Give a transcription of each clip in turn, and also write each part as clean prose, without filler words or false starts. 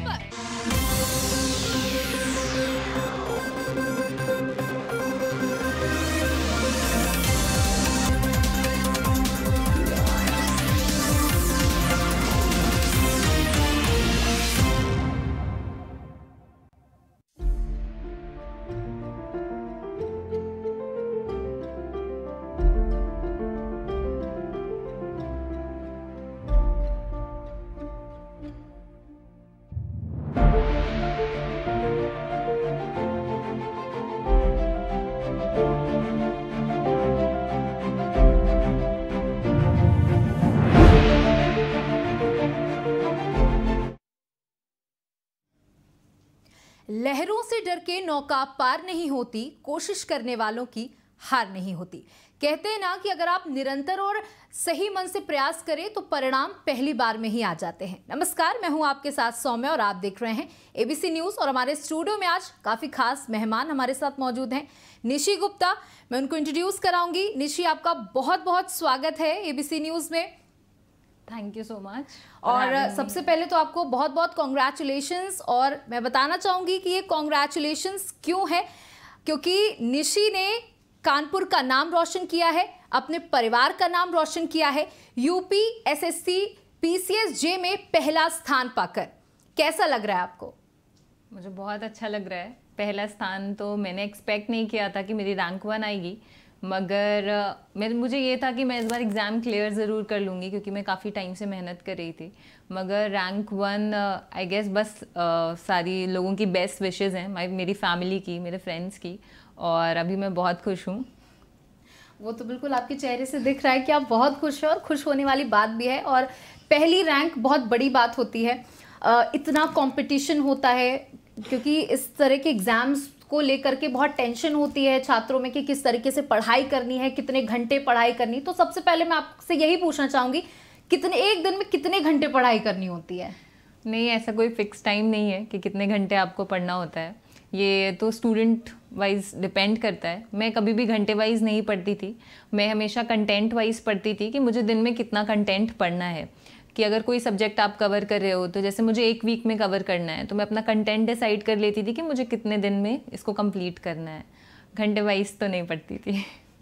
खबर। लहरों से डर के नौका पार नहीं होती, कोशिश करने वालों की हार नहीं होती। कहते हैं ना कि अगर आप निरंतर और सही मन से प्रयास करें तो परिणाम पहली बार में ही आ जाते हैं। नमस्कार, मैं हूं आपके साथ सौम्या और आप देख रहे हैं एबीसी न्यूज। और हमारे स्टूडियो में आज काफी खास मेहमान हमारे साथ मौजूद हैं। निशी गुप्ता, मैं उनको इंट्रोड्यूस कराऊंगी। निशी, आपका बहुत बहुत स्वागत है एबीसी न्यूज में। Thank you so much. और सबसे पहले तो आपको बहुत बहुत कॉन्ग्रेचुलेशंस। और मैं बताना चाहूंगी कि ये कॉन्ग्रेचुलेशंस क्यों है, क्योंकि निशी ने कानपुर का नाम रोशन किया है, अपने परिवार का नाम रोशन किया है, यूपी एसएससी पीसीएसजे में पहला स्थान पाकर। कैसा लग रहा है आपको? मुझे बहुत अच्छा लग रहा है। पहला स्थान तो मैंने एक्सपेक्ट नहीं किया था कि मेरी रैंक 1 आएगी, मगर मुझे ये था कि मैं इस बार एग्ज़ाम क्लियर ज़रूर कर लूँगी, क्योंकि मैं काफ़ी टाइम से मेहनत कर रही थी। मगर रैंक 1 आई गेस बस सारी लोगों की बेस्ट विशेज़ हैं, मेरी फैमिली की, मेरे फ्रेंड्स की, और अभी मैं बहुत खुश हूँ। वो तो बिल्कुल आपके चेहरे से दिख रहा है कि आप बहुत खुश हैं, और खुश होने वाली बात भी है। और पहली रैंक बहुत बड़ी बात होती है। इतना कंपटीशन होता है, क्योंकि इस तरह के एग्ज़ाम्स को लेकर के बहुत टेंशन होती है छात्रों में कि किस तरीके से पढ़ाई करनी है, कितने घंटे पढ़ाई करनी। तो सबसे पहले मैं आपसे यही पूछना चाहूँगी, एक दिन में कितने घंटे पढ़ाई करनी होती है? नहीं, ऐसा कोई फिक्स टाइम नहीं है कि कितने घंटे आपको पढ़ना होता है। ये तो स्टूडेंट वाइज डिपेंड करता है। मैं कभी भी घंटे वाइज नहीं पढ़ती थी, मैं हमेशा कंटेंट वाइज पढ़ती थी कि मुझे दिन में कितना कंटेंट पढ़ना है। कि अगर कोई सब्जेक्ट आप कवर कर रहे हो, तो जैसे मुझे एक वीक में कवर करना है, तो मैं अपना कंटेंट डिसाइड कर लेती थी कि मुझे कितने दिन में इसको कंप्लीट करना है। घंटे वाइज तो नहीं पढ़ती थी।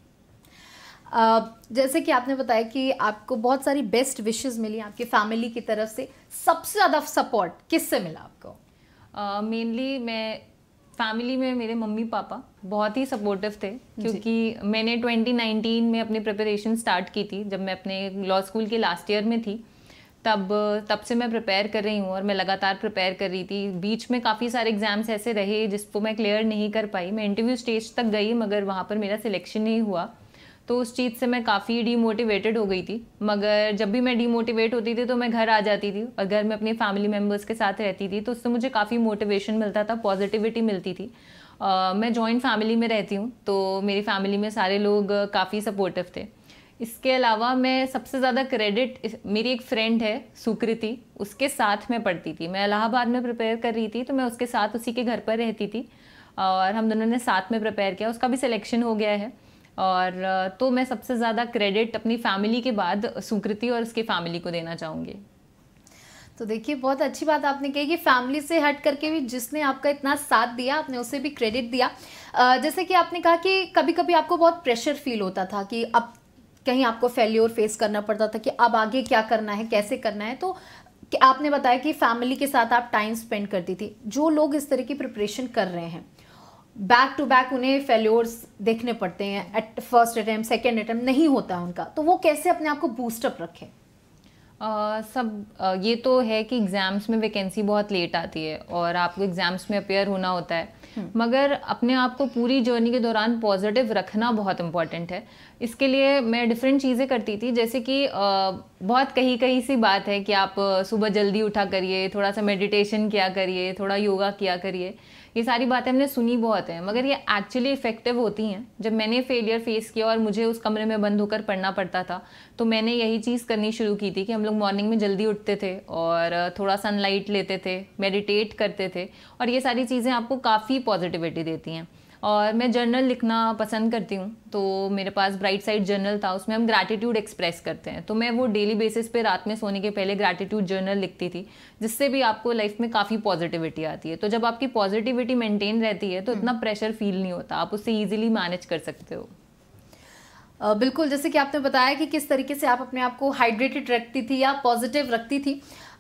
जैसे कि आपने बताया कि आपको बहुत सारी बेस्ट विशेस मिली आपकी फैमिली की तरफ से, सबसे ज़्यादा सपोर्ट किससे मिला आपको? मेनली मैं फैमिली में मेरे मम्मी पापा बहुत ही सपोर्टिव थे, क्योंकि मैंने 2019 में अपनी प्रिपरेशन स्टार्ट की थी, जब मैं अपने लॉ स्कूल के लास्ट ईयर में थी। तब से मैं प्रिपेयर कर रही हूँ, और मैं लगातार प्रिपेयर कर रही थी। बीच में काफ़ी सारे एग्जाम्स ऐसे रहे जिसको मैं क्लियर नहीं कर पाई। मैं इंटरव्यू स्टेज तक गई, मगर वहाँ पर मेरा सिलेक्शन नहीं हुआ। तो उस चीज़ से मैं काफ़ी डीमोटिवेटेड हो गई थी। मगर जब भी मैं डीमोटिवेट होती थी तो मैं घर आ जाती थी, और घर में अपने फैमिली मेम्बर्स के साथ रहती थी, तो उससे मुझे काफ़ी मोटिवेशन मिलता था, पॉजिटिविटी मिलती थी। मैं जॉइंट फैमिली में रहती हूँ, तो मेरी फैमिली में सारे लोग काफ़ी सपोर्टिव थे। इसके अलावा मैं सबसे ज़्यादा क्रेडिट, मेरी एक फ्रेंड है सुकृति, उसके साथ मैं पढ़ती थी। मैं इलाहाबाद में प्रिपेयर कर रही थी, तो मैं उसके साथ उसी के घर पर रहती थी, और हम दोनों ने साथ में प्रिपेयर किया। उसका भी सिलेक्शन हो गया है। और तो मैं सबसे ज़्यादा क्रेडिट अपनी फैमिली के बाद सुकृति और उसकी फैमिली को देना चाहूँगी। तो देखिए, बहुत अच्छी बात आपने कही कि फैमिली से हट करके भी जिसने आपका इतना साथ दिया, आपने उसे भी क्रेडिट दिया। जैसे कि आपने कहा कि कभी कभी आपको बहुत प्रेशर फील होता था कि अब कहीं आपको फेल्योर फेस करना पड़ता था कि अब आगे क्या करना है, कैसे करना है। तो आपने बताया कि फैमिली के साथ आप टाइम स्पेंड करती थी। जो लोग इस तरह की प्रिपरेशन कर रहे हैं, बैक टू बैक उन्हें फेल्योर्स देखने पड़ते हैं, at first attempt, second attempt नहीं होता उनका, तो वो कैसे अपने आप को बूस्टअप रखें? ये तो है कि एग्ज़ाम्स में वैकेंसी बहुत लेट आती है, और आपको एग्ज़ाम्स में अपेयर होना होता है। मगर अपने आप को पूरी जर्नी के दौरान पॉजिटिव रखना बहुत इम्पॉर्टेंट है। इसके लिए मैं डिफरेंट चीज़ें करती थी, जैसे कि बहुत कहीं सी बात है कि आप सुबह जल्दी उठा करिए, थोड़ा सा मेडिटेशन किया करिए, थोड़ा योगा किया करिए। ये सारी बातें हमने सुनी बहुत हैं, मगर ये एक्चुअली इफ़ेक्टिव होती हैं। जब मैंने फेलियर फेस किया और मुझे उस कमरे में बंद होकर पढ़ना पड़ता था, तो मैंने यही चीज़ करनी शुरू की थी कि हम लोग मॉर्निंग में जल्दी उठते थे और थोड़ा सनलाइट लेते थे, मेडिटेट करते थे, और ये सारी चीज़ें आपको काफ़ी पॉजिटिविटी देती हैं। और मैं जर्नल लिखना पसंद करती हूँ। तो मेरे पास ब्राइट साइड जर्नल था, उसमें हम ग्रैटिट्यूड एक्सप्रेस करते हैं, तो मैं वो डेली बेसिस पे रात में सोने के पहले ग्रैटिट्यूड जर्नल लिखती थी, जिससे भी आपको लाइफ में काफ़ी पॉजिटिविटी आती है। तो जब आपकी पॉजिटिविटी मेंटेन रहती है तो इतना प्रेशर फील नहीं होता, आप उससे ईजिली मैनेज कर सकते हो। बिल्कुल, जैसे कि आपने बताया कि किस तरीके से आप अपने आप को हाइड्रेटेड रखती थी या पॉजिटिव रखती थी।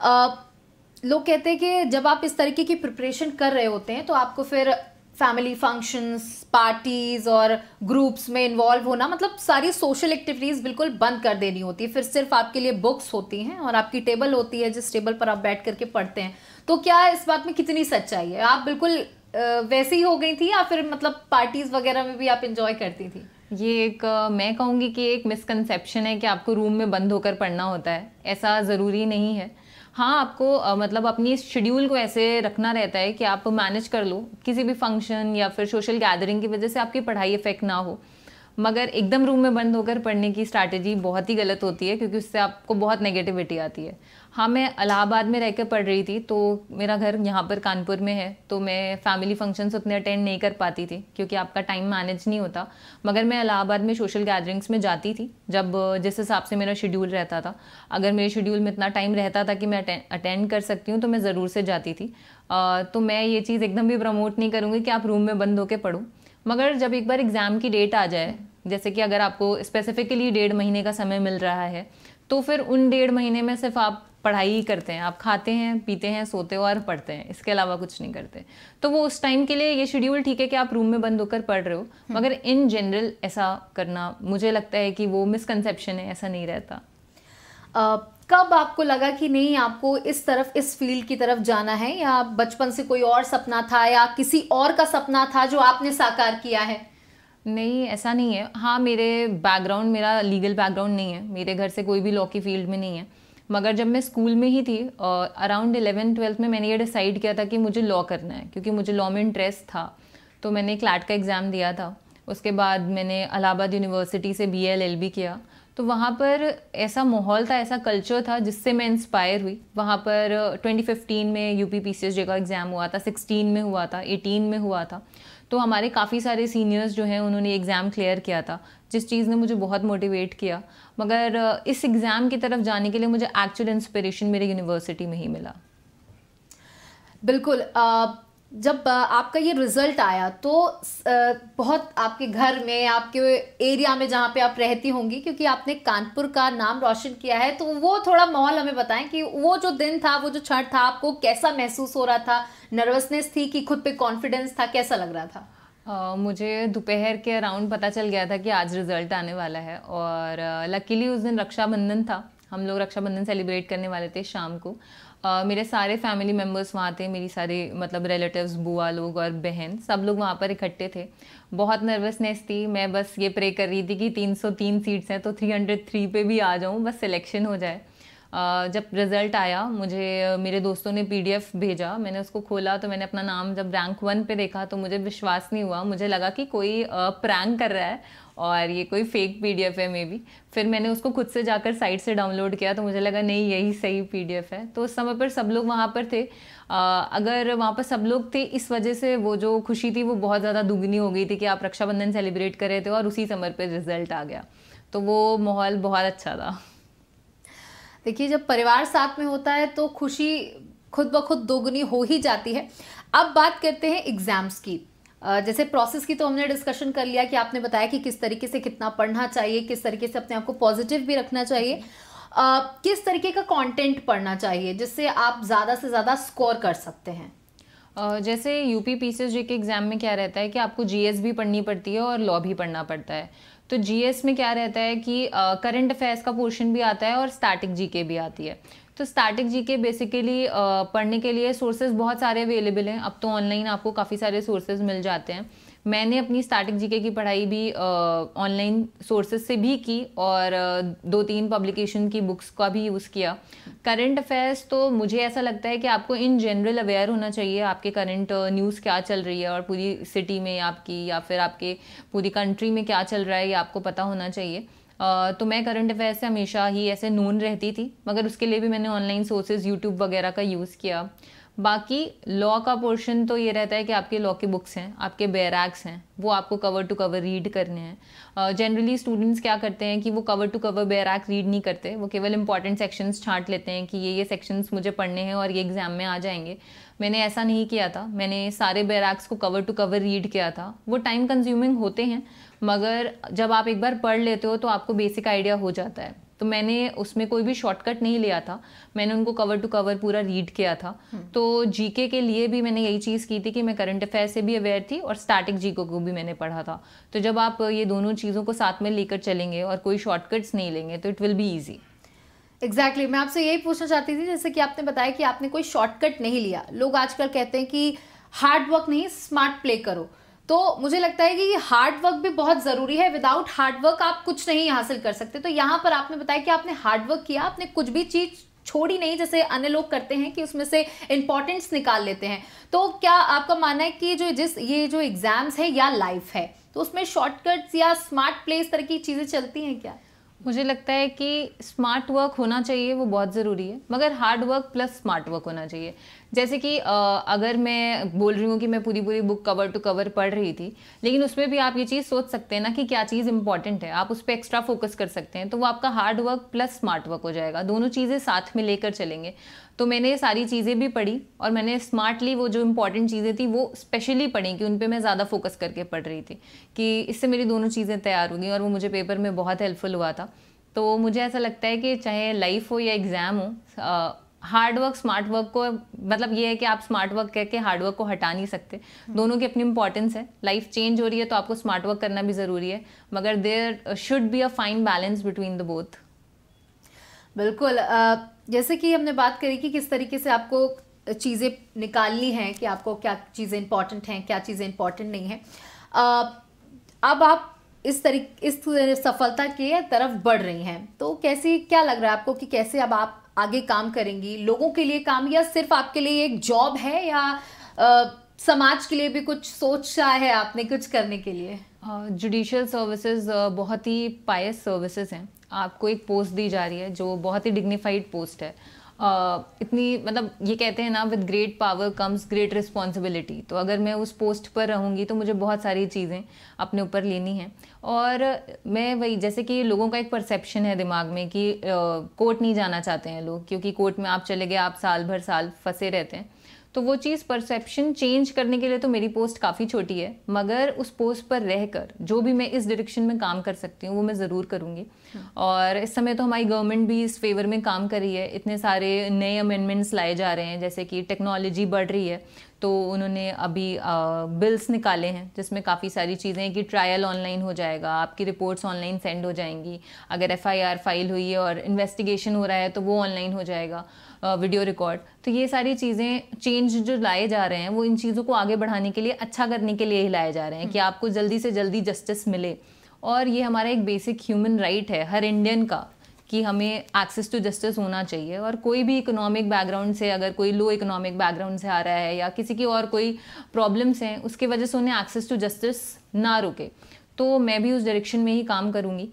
लोग कहते हैं कि जब आप इस तरीके की प्रिपरेशन कर रहे होते हैं तो आपको फिर फैमिली फंक्शंस, पार्टीज और ग्रुप्स में इन्वॉल्व होना, मतलब सारी सोशल एक्टिविटीज बिल्कुल बंद कर देनी होती है। फिर सिर्फ आपके लिए बुक्स होती हैं और आपकी टेबल होती है जिस टेबल पर आप बैठ करके पढ़ते हैं। तो क्या इस बात में कितनी सच्चाई है? आप बिल्कुल वैसे ही हो गई थी या फिर मतलब पार्टीज वगैरह में भी आप इंजॉय करती थी? ये एक मैं कहूँगी कि एक मिसकंसेप्शन है कि आपको रूम में बंद होकर पढ़ना होता है। ऐसा ज़रूरी नहीं है। हाँ, आपको मतलब अपनी शेड्यूल को ऐसे रखना रहता है कि आप मैनेज कर लो, किसी भी फंक्शन या फिर सोशल गैदरिंग की वजह से आपकी पढ़ाई इफेक्ट ना हो। मगर एकदम रूम में बंद होकर पढ़ने की स्ट्रैटेजी बहुत ही गलत होती है, क्योंकि उससे आपको बहुत नेगेटिविटी आती है। हाँ, मैं इलाहाबाद में रहकर पढ़ रही थी, तो मेरा घर यहाँ पर कानपुर में है, तो मैं फैमिली फंक्शंस उतने अटेंड नहीं कर पाती थी क्योंकि आपका टाइम मैनेज नहीं होता। मगर मैं इलाहाबाद में सोशल गैदरिंग्स में जाती थी, जब जिस हिसाब से मेरा शेड्यूल रहता था। अगर मेरे शेड्यूल में इतना टाइम रहता था कि मैं अटेंड कर सकती हूँ तो मैं ज़रूर से जाती थी। तो मैं ये चीज़ एकदम भी प्रमोट नहीं करूँगी कि आप रूम में बंद होकर पढ़ो। मगर जब एक बार एग्ज़ाम की डेट आ जाए, जैसे कि अगर आपको स्पेसिफिकली 1.5 महीने का समय मिल रहा है, तो फिर उन 1.5 महीने में सिर्फ आप पढ़ाई ही करते हैं। आप खाते हैं, पीते हैं, सोते हो और पढ़ते हैं, इसके अलावा कुछ नहीं करते। तो वो उस टाइम के लिए ये शेड्यूल ठीक है कि आप रूम में बंद होकर पढ़ रहे हो, मगर इन जनरल ऐसा करना मुझे लगता है कि वो मिसकंसेप्शन है, ऐसा नहीं रहता। कब आपको लगा कि नहीं आपको इस तरफ, इस फील्ड की तरफ जाना है, या बचपन से कोई और सपना था या किसी और का सपना था जो आपने साकार किया है? नहीं, ऐसा नहीं है। हाँ, मेरा लीगल बैकग्राउंड नहीं है, मेरे घर से कोई भी लॉ की फील्ड में नहीं है। मगर जब मैं स्कूल में ही थी, अराउंड 11-12 में मैंने ये डिसाइड किया था कि मुझे लॉ करना है, क्योंकि मुझे लॉ में इंटरेस्ट था। तो मैंने क्लैट का एग्ज़ाम दिया था। उसके बाद मैंने इलाहाबाद यूनिवर्सिटी से BA LLB किया। तो वहाँ पर ऐसा माहौल था, ऐसा कल्चर था जिससे मैं इंस्पायर हुई। वहाँ पर 2015 में UP PCSJ का एग्ज़ाम हुआ था, 16 में हुआ था, 18 में हुआ था। तो हमारे काफ़ी सारे सीनियर्स जो हैं उन्होंने एग्ज़ाम क्लियर किया था, जिस चीज़ ने मुझे बहुत मोटिवेट किया। मगर इस एग्ज़ाम की तरफ जाने के लिए मुझे एक्चुअल इंस्पिरेशन मेरे यूनिवर्सिटी में ही मिला। बिल्कुल। जब आपका ये रिजल्ट आया तो बहुत आपके घर में, आपके एरिया में जहाँ पे आप रहती होंगी, क्योंकि आपने कानपुर का नाम रोशन किया है, तो वो थोड़ा माहौल हमें बताएं कि वो जो दिन था, वो जो क्षण था, आपको कैसा महसूस हो रहा था? नर्वसनेस थी कि खुद पे कॉन्फिडेंस था? कैसा लग रहा था? मुझे दोपहर के अराउंड पता चल गया था कि आज रिजल्ट आने वाला है, और लकीली उस दिन रक्षाबंधन था। हम लोग रक्षाबंधन सेलिब्रेट करने वाले थे शाम को। मेरे सारे फैमिली मेम्बर्स वहाँ थे, मेरी सारी मतलब रिलेटिव्स, बुआ लोग और बहन, सब लोग वहाँ पर इकट्ठे थे। बहुत नर्वसनेस थी। मैं बस ये प्रे कर रही थी कि 303 सीट्स हैं तो 303 पे भी आ जाऊँ, बस सिलेक्शन हो जाए। जब रिज़ल्ट आया, मुझे मेरे दोस्तों ने PDF भेजा, मैंने उसको खोला तो मैंने अपना नाम जब रैंक 1 पे देखा तो मुझे विश्वास नहीं हुआ। मुझे लगा कि कोई प्रैंक कर रहा है और ये कोई फेक PDF है मे बी। फिर मैंने उसको खुद से जाकर साइट से डाउनलोड किया तो मुझे लगा नहीं, यही सही PDF है। तो उस समय पर सब लोग वहाँ पर थे। अगर वहाँ पर सब लोग थे, इस वजह से वो जो खुशी थी वो बहुत ज़्यादा दुगनी हो गई थी कि आप रक्षाबंधन सेलिब्रेट कर रहे थे और उसी समय पर रिजल्ट आ गया। तो वो माहौल बहुत अच्छा था। देखिए, जब परिवार साथ में होता है तो खुशी खुद ब खुद दोगुनी हो ही जाती है। अब बात करते हैं एग्जाम्स की। जैसे प्रोसेस की तो हमने डिस्कशन कर लिया कि आपने बताया कि किस तरीके से कितना पढ़ना चाहिए, किस तरीके से अपने आप को पॉजिटिव भी रखना चाहिए, किस तरीके का कंटेंट पढ़ना चाहिए जिससे आप ज़्यादा से ज़्यादा स्कोर कर सकते हैं। जैसे UP PCSJ के एग्ज़ाम में क्या रहता है कि आपको GS भी पढ़नी पड़ती है और लॉ भी पढ़ना पड़ता है। तो GS में क्या रहता है कि करंट अफेयर्स का पोर्शन भी आता है और स्टैटिक GK भी आती है। तो स्टैटिक GK बेसिकली पढ़ने के लिए सोर्सेज बहुत सारे अवेलेबल हैं। अब तो ऑनलाइन आपको काफ़ी सारे सोर्सेज मिल जाते हैं। मैंने अपनी स्टैटिक GK की पढ़ाई भी ऑनलाइन सोर्सेज से भी की और 2-3 पब्लिकेशन की बुक्स का भी यूज़ किया। करंट अफेयर्स तो मुझे ऐसा लगता है कि आपको इन जनरल अवेयर होना चाहिए, आपके करंट न्यूज़ क्या चल रही है और पूरी सिटी में आपकी या फिर आपके पूरी कंट्री में क्या चल रहा है ये आपको पता होना चाहिए। तो मैं करंट अफेयर्स से हमेशा ही ऐसे नोन रहती थी, मगर उसके लिए भी मैंने ऑनलाइन सोर्सेज यूट्यूब वगैरह का यूज़ किया। बाकी लॉ का पोर्शन तो ये रहता है कि आपके लॉ के बुक्स हैं, आपके बैराक्स हैं, वो आपको कवर टू कवर रीड करने हैं। जनरली स्टूडेंट्स क्या करते हैं कि वो cover to cover bare acts read नहीं करते, वो केवल इंपॉर्टेंट सेक्शंस छांट लेते हैं कि ये सेक्शंस मुझे पढ़ने हैं और ये एग्जाम में आ जाएंगे। मैंने ऐसा नहीं किया था, मैंने सारे बैराक्स को कवर टू कवर रीड किया था। वो टाइम कंज्यूमिंग होते हैं, मगर जब आप एक बार पढ़ लेते हो तो आपको बेसिक आइडिया हो जाता है। तो मैंने उसमें कोई भी शॉर्टकट नहीं लिया था, मैंने उनको कवर टू कवर पूरा रीड किया था। तो जीके के लिए भी मैंने यही चीज़ की थी कि मैं करंट अफेयर से भी अवेयर थी और स्टैटिक जीके को भी मैंने पढ़ा था। तो जब आप ये दोनों चीज़ों को साथ में लेकर चलेंगे और कोई शॉर्टकट्स नहीं लेंगे तो it will be easy. Exactly मैं आपसे यही पूछना चाहती थी, जैसे कि आपने बताया कि आपने कोई शॉर्टकट नहीं लिया। लोग आजकल कहते हैं कि हार्ड वर्क नहीं स्मार्ट प्ले करो, तो मुझे लगता है कि हार्ड वर्क भी बहुत जरूरी है। विदाउट हार्ड वर्क आप कुछ नहीं हासिल कर सकते। तो यहाँ पर आपने बताया कि आपने हार्ड वर्क किया, आपने कुछ भी चीज छोड़ी नहीं, जैसे अन्य लोग करते हैं कि उसमें से इंपॉर्टेंस निकाल लेते हैं। तो क्या आपका मानना है कि ये जो एग्जाम्स है या लाइफ है, तो उसमें शॉर्टकट्स या स्मार्ट प्ले इस तरह की चीजें चलती हैं क्या? मुझे लगता है कि स्मार्ट वर्क होना चाहिए, वो बहुत ज़रूरी है, मगर hard work plus smart work होना चाहिए। जैसे कि अगर मैं बोल रही हूँ कि मैं पूरी बुक कवर टू कवर पढ़ रही थी, लेकिन उसमें भी आप ये चीज़ सोच सकते हैं ना कि क्या चीज़ इंपॉर्टेंट है, आप उस पर एक्स्ट्रा फोकस कर सकते हैं, तो वो आपका hard work plus smart work हो जाएगा। दोनों चीज़ें साथ में लेकर चलेंगे। तो मैंने ये सारी चीज़ें भी पढ़ी और मैंने स्मार्टली वो जो इंपॉर्टेंट चीज़ें थी वो स्पेशली पढ़ी कि उन पे मैं ज़्यादा फोकस करके पढ़ रही थी, कि इससे मेरी दोनों चीज़ें तैयार हो गई और वो मुझे पेपर में बहुत हेल्पफुल हुआ था। तो मुझे ऐसा लगता है कि चाहे लाइफ हो या एग्ज़ाम हो, हार्ड वर्क स्मार्ट वर्क को, मतलब ये है कि आप स्मार्ट वर्क करके हार्ड वर्क को हटा नहीं सकते। दोनों की अपनी इंपॉर्टेंस है। लाइफ चेंज हो रही है तो आपको स्मार्ट वर्क करना भी ज़रूरी है, मगर there should be a fine balance between the both. बिल्कुल। जैसे कि हमने बात करी कि किस तरीके से आपको चीज़ें निकालनी हैं कि आपको क्या चीज़ें इंपॉर्टेंट हैं, क्या चीज़ें इंपॉर्टेंट नहीं हैं। अब आप इस सफलता के तरफ बढ़ रही हैं, तो क्या लग रहा है आपको कि कैसे अब आप आगे काम करेंगी? लोगों के लिए काम, या सिर्फ आपके लिए एक जॉब है, या समाज के लिए भी कुछ सोचा है आपने कुछ करने के लिए? जुडिशियल सर्विसेज बहुत ही पायस सर्विसेज हैं। आपको एक पोस्ट दी जा रही है जो बहुत ही डिग्निफाइड पोस्ट है। इतनी, मतलब ये कहते हैं ना, with great power comes great responsibility. तो अगर मैं उस पोस्ट पर रहूँगी तो मुझे बहुत सारी चीज़ें अपने ऊपर लेनी हैं। और मैं वही, जैसे कि लोगों का एक परसेप्शन है दिमाग में कि कोर्ट नहीं जाना चाहते हैं लोग, क्योंकि कोर्ट में आप चले गए आप साल फंसे रहते हैं। तो वो चीज़ परसेप्शन चेंज करने के लिए तो मेरी पोस्ट काफ़ी छोटी है, मगर उस पोस्ट पर रहकर जो भी मैं इस डायरेक्शन में काम कर सकती हूँ वो मैं ज़रूर करूँगी। और इस समय तो हमारी गवर्नमेंट भी इस फेवर में काम कर रही है। इतने सारे नए अमेंडमेंट्स लाए जा रहे हैं, जैसे कि टेक्नोलॉजी बढ़ रही है तो उन्होंने अभी बिल्स निकाले हैं जिसमें काफ़ी सारी चीज़ें हैं कि ट्रायल ऑनलाइन हो जाएगा, आपकी रिपोर्ट्स ऑनलाइन सेंड हो जाएंगी, अगर FIR फाइल हुई है और इन्वेस्टिगेशन हो रहा है तो वो ऑनलाइन हो जाएगा, वीडियो रिकॉर्ड। तो ये सारी चीज़ें चेंज जो लाए जा रहे हैं वो इन चीज़ों को आगे बढ़ाने के लिए, अच्छा करने के लिए ही लाए जा रहे हैं कि आपको जल्दी से जल्दी जस्टिस मिले। और ये हमारा एक बेसिक ह्यूमन राइट है हर इंडियन का कि हमें एक्सेस टू जस्टिस होना चाहिए। और कोई भी इकोनॉमिक बैकग्राउंड से, अगर कोई लो इकोनॉमिक बैकग्राउंड से आ रहा है या किसी की और कोई प्रॉब्लम्स हैं, उसकी वजह से उन्हें एक्सेस टू जस्टिस ना रुके। तो मैं भी उस डायरेक्शन में ही काम करूँगी।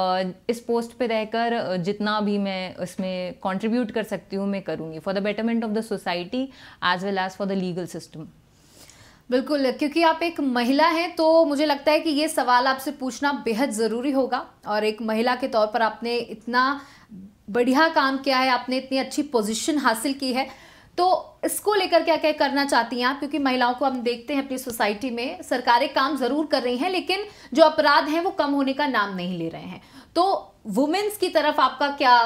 इस पोस्ट पे रहकर जितना भी मैं इसमें कंट्रीब्यूट कर सकती हूँ मैं करूँगी, for the betterment of the society as well as for the legal system. बिल्कुल, क्योंकि आप एक महिला हैं तो मुझे लगता है कि ये सवाल आपसे पूछना बेहद ज़रूरी होगा। और एक महिला के तौर पर आपने इतना बढ़िया काम किया है, आपने इतनी अच्छी पोजीशन हासिल की है, तो इसको लेकर क्या क्या करना चाहती हैं आप? क्योंकि महिलाओं को हम देखते हैं अपनी सोसाइटी में, सरकारें काम ज़रूर कर रही हैं लेकिन जो अपराध हैं वो कम होने का नाम नहीं ले रहे हैं। तो वुमेन्स की तरफ आपका क्या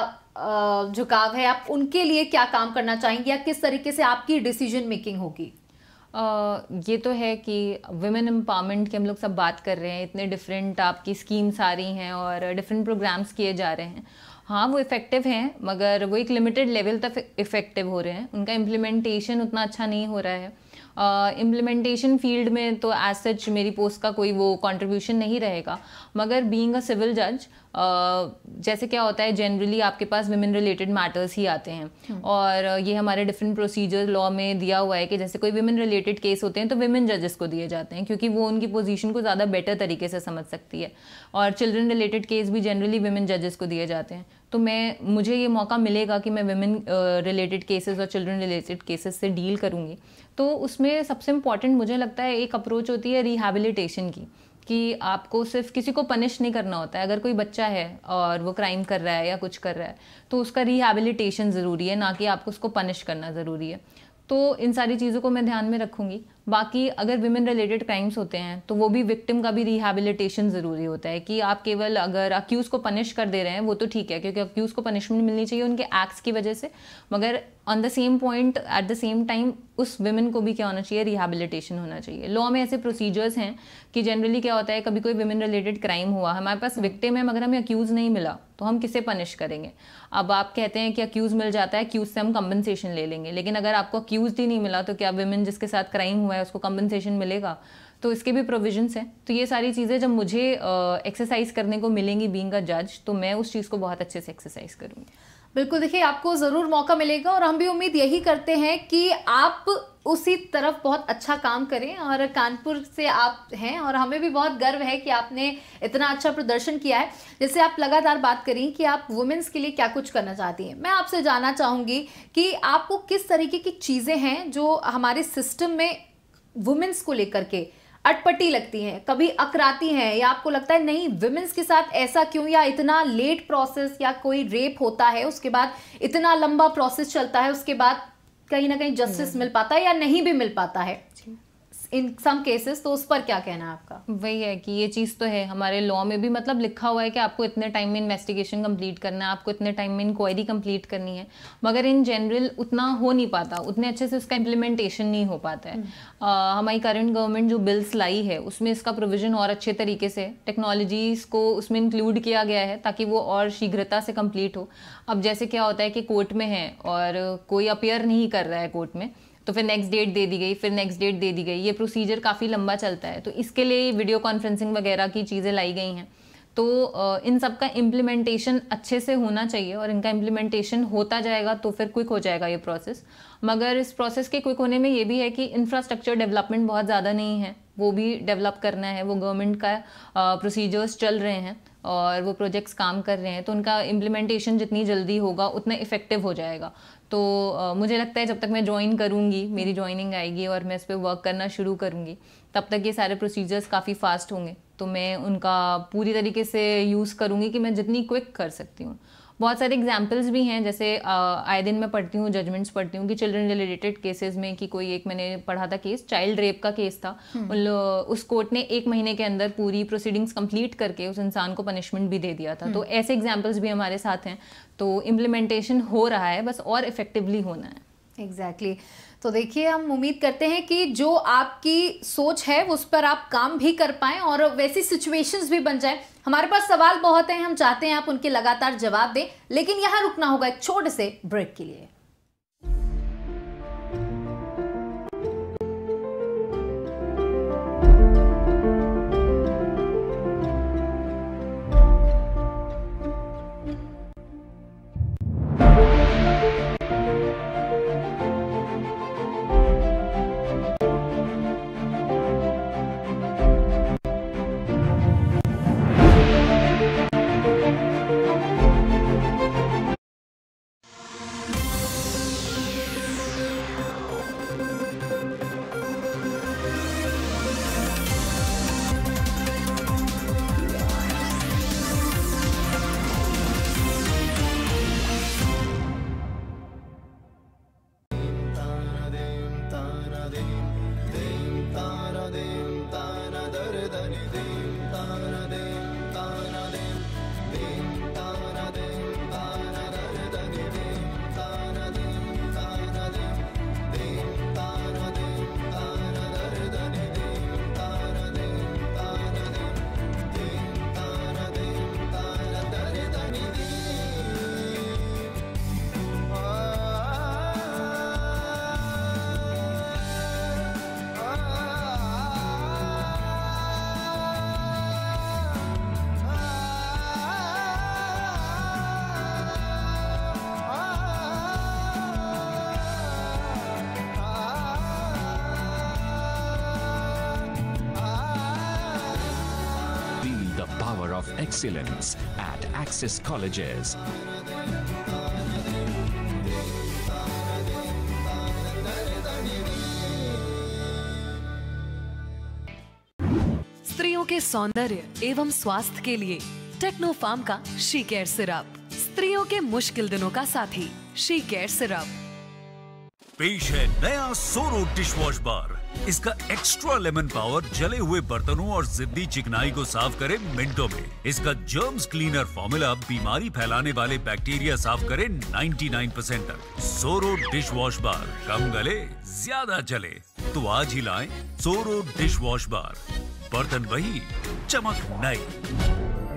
झुकाव है? आप उनके लिए क्या काम करना चाहेंगी या किस तरीके से आपकी डिसीजन मेकिंग होगी? ये तो है कि वुमेन एम्पावरमेंट की हम लोग सब बात कर रहे हैं, इतने डिफरेंट आपकी स्कीम्स आ रही हैं और डिफरेंट प्रोग्राम्स किए जा रहे हैं। हाँ, वो इफ़ेक्टिव हैं, मगर वो एक लिमिटेड लेवल तक इफ़ेक्टिव हो रहे हैं, उनका इम्प्लीमेंटेशन उतना अच्छा नहीं हो रहा है। इम्प्लीमेंटेशन फील्ड में तो एज सच मेरी पोस्ट का कोई वो कंट्रीब्यूशन नहीं रहेगा, मगर बीइंग अ सिविल जज जैसे क्या होता है जनरली आपके पास विमेन रिलेटेड मैटर्स ही आते हैं और ये हमारे डिफरेंट प्रोसीजर लॉ में दिया हुआ है कि जैसे कोई विमेन रिलेटेड केस होते हैं तो विमेन जजेस को दिए जाते हैं क्योंकि वो उनकी पोजीशन को ज़्यादा बेटर तरीके से समझ सकती है, और चिल्ड्रन रिलेटेड केस भी जनरली विमेन जजेस को दिए जाते हैं। तो मुझे ये मौका मिलेगा कि मैं विमेन रिलेटेड केसेस और चिल्ड्रन रिलेटेड केसेस से डील करूँगी। तो उसमें सबसे इम्पॉर्टेंट मुझे लगता है एक अप्रोच होती है रिहैबिलिटेशन की, कि आपको सिर्फ किसी को पनिश नहीं करना होता है। अगर कोई बच्चा है और वो क्राइम कर रहा है या कुछ कर रहा है तो उसका रिहैबिलिटेशन ज़रूरी है, ना कि आपको उसको पनिश करना ज़रूरी है। तो इन सारी चीज़ों को मैं ध्यान में रखूँगी। बाकी अगर विमेन रिलेटेड क्राइम्स होते हैं तो वो भी विक्टिम का भी रिहैबिलिटेशन ज़रूरी होता है, कि आप केवल अगर अक्यूज़ को पनिश कर दे रहे हैं वो तो ठीक है क्योंकि अक्यूज़ को पनिशमेंट मिलनी चाहिए उनके एक्ट्स की वजह से, मगर on the same point at the same time उस विमेन को भी क्या होना चाहिए, रिहैबिलिटेशन होना चाहिए। लॉ में ऐसे प्रोसीजर्स हैं कि जनरली क्या होता है, कभी कोई विमेन रिलेटेड क्राइम हुआ, हमारे पास विक्टिम है मगर हमें अक्यूज़ नहीं मिला तो हम किसे पनिश करेंगे। अब आप कहते हैं कि अक्यूज़ मिल जाता है, अक्यूज़ से हम कंपनसेशन ले लेंगे, लेकिन अगर आपको अक्यूज़ ही नहीं मिला तो क्या विमेन जिसके साथ क्राइम हुआ है उसको कंपनसेशन मिलेगा? तो इसके भी प्रोविजंस हैं। तो ये सारी चीज़ें जब मुझे एक्सरसाइज करने को मिलेंगी बीइंग अ जज, तो मैं उस चीज़ को बहुत अच्छे से एक्सरसाइज करूँगी। बिल्कुल, देखिए आपको ज़रूर मौका मिलेगा और हम भी उम्मीद यही करते हैं कि आप उसी तरफ बहुत अच्छा काम करें। और कानपुर से आप हैं और हमें भी बहुत गर्व है कि आपने इतना अच्छा प्रदर्शन किया है। जैसे आप लगातार बात करी कि आप वुमेन्स के लिए क्या कुछ करना चाहती हैं, मैं आपसे जानना चाहूँगी कि आपको किस तरीके की चीज़ें हैं जो हमारे सिस्टम में वुमेन्स को लेकर के अटपटी लगती हैं, कभी अकराती हैं, या आपको लगता है नहीं विमेंस के साथ ऐसा क्यों, या इतना लेट प्रोसेस, या कोई रेप होता है उसके बाद इतना लंबा प्रोसेस चलता है, उसके बाद कहीं ना कहीं जस्टिस मिल पाता है या नहीं भी मिल पाता है इन सम केसेस, तो उस पर क्या कहना है आपका? वही है कि ये चीज़ तो है हमारे लॉ में भी, मतलब लिखा हुआ है कि आपको इतने टाइम में इन्वेस्टिगेशन कंप्लीट करना है, आपको इतने टाइम में इंक्वायरी कंप्लीट करनी है, मगर इन जनरल उतना हो नहीं पाता, उतने अच्छे से उसका इम्प्लीमेंटेशन नहीं हो पाता है। हमारी करंट गवर्नमेंट जो बिल्स लाई है उसमें इसका प्रोविजन और अच्छे तरीके से टेक्नोलॉजीज़ को उसमें इंक्लूड किया गया है ताकि वो और शीघ्रता से कंप्लीट हो। अब जैसे क्या होता है कि कोर्ट में है और कोई अपीयर नहीं कर रहा है कोर्ट में, तो फिर नेक्स्ट डेट दे दी गई, फिर नेक्स्ट डेट दे दी गई, ये प्रोसीजर काफ़ी लंबा चलता है। तो इसके लिए वीडियो कॉन्फ्रेंसिंग वगैरह की चीज़ें लाई गई हैं। तो इन सब का इम्प्लीमेंटेशन अच्छे से होना चाहिए और इनका इम्प्लीमेंटेशन होता जाएगा तो फिर क्विक हो जाएगा ये प्रोसेस। मगर इस प्रोसेस के क्विक होने में ये भी है कि इंफ्रास्ट्रक्चर डेवलपमेंट बहुत ज़्यादा नहीं है, वो भी डेवलप करना है। वो गवर्नमेंट का प्रोसीजर्स चल रहे हैं और वो प्रोजेक्ट्स काम कर रहे हैं, तो उनका इम्प्लीमेंटेशन जितनी जल्दी होगा उतना इफेक्टिव हो जाएगा। तो मुझे लगता है जब तक मैं ज्वाइन करूँगी, मेरी ज्वाइनिंग आएगी और मैं इस पर वर्क करना शुरू करूँगी, तब तक ये सारे प्रोसीजर्स काफ़ी फास्ट होंगे। तो मैं उनका पूरी तरीके से यूज़ करूँगी कि मैं जितनी क्विक कर सकती हूँ। बहुत सारे एग्जाम्पल्स भी हैं, जैसे आए दिन मैं पढ़ती हूँ, जजमेंट्स पढ़ती हूँ कि चिल्ड्रन रिलेटेड केसेस में कि कोई एक मैंने पढ़ा था केस, चाइल्ड रेप का केस था। उस कोर्ट ने 1 महीने के अंदर पूरी प्रोसीडिंग्स कंप्लीट करके उस इंसान को पनिशमेंट भी दे दिया था। तो ऐसे एग्जाम्पल्स भी हमारे साथ हैं। तो इम्प्लीमेंटेशन हो रहा है, बस और इफेक्टिवली होना है। एग्जैक्टली तो देखिए, हम उम्मीद करते हैं कि जो आपकी सोच है उस पर आप काम भी कर पाएं और वैसी सिचुएशंस भी बन जाए। हमारे पास सवाल बहुत हैं, हम चाहते हैं आप उनके लगातार जवाब दें, लेकिन यहाँ रुकना होगा एक छोटे से ब्रेक के लिए। of excellence at Axis Colleges. स्त्रियों के सौंदर्य एवं स्वास्थ्य के लिए टेक्नोफार्म का शी केयर सिरप, स्त्रियों के मुश्किल दिनों का साथी शी केयर सिरप। पेश है नया सोरो डिशवॉश बार। इसका एक्स्ट्रा लेमन पावर जले हुए बर्तनों और जिद्दी चिकनाई को साफ करे मिनटों में। इसका जर्म्स क्लीनर फॉर्मूला बीमारी फैलाने वाले बैक्टीरिया साफ करे 99% तक। सोरो डिशवॉश बार, कम गले ज्यादा चले। तो आज ही लाएं सोरो डिशवॉश बार। बर्तन वही, चमक नई।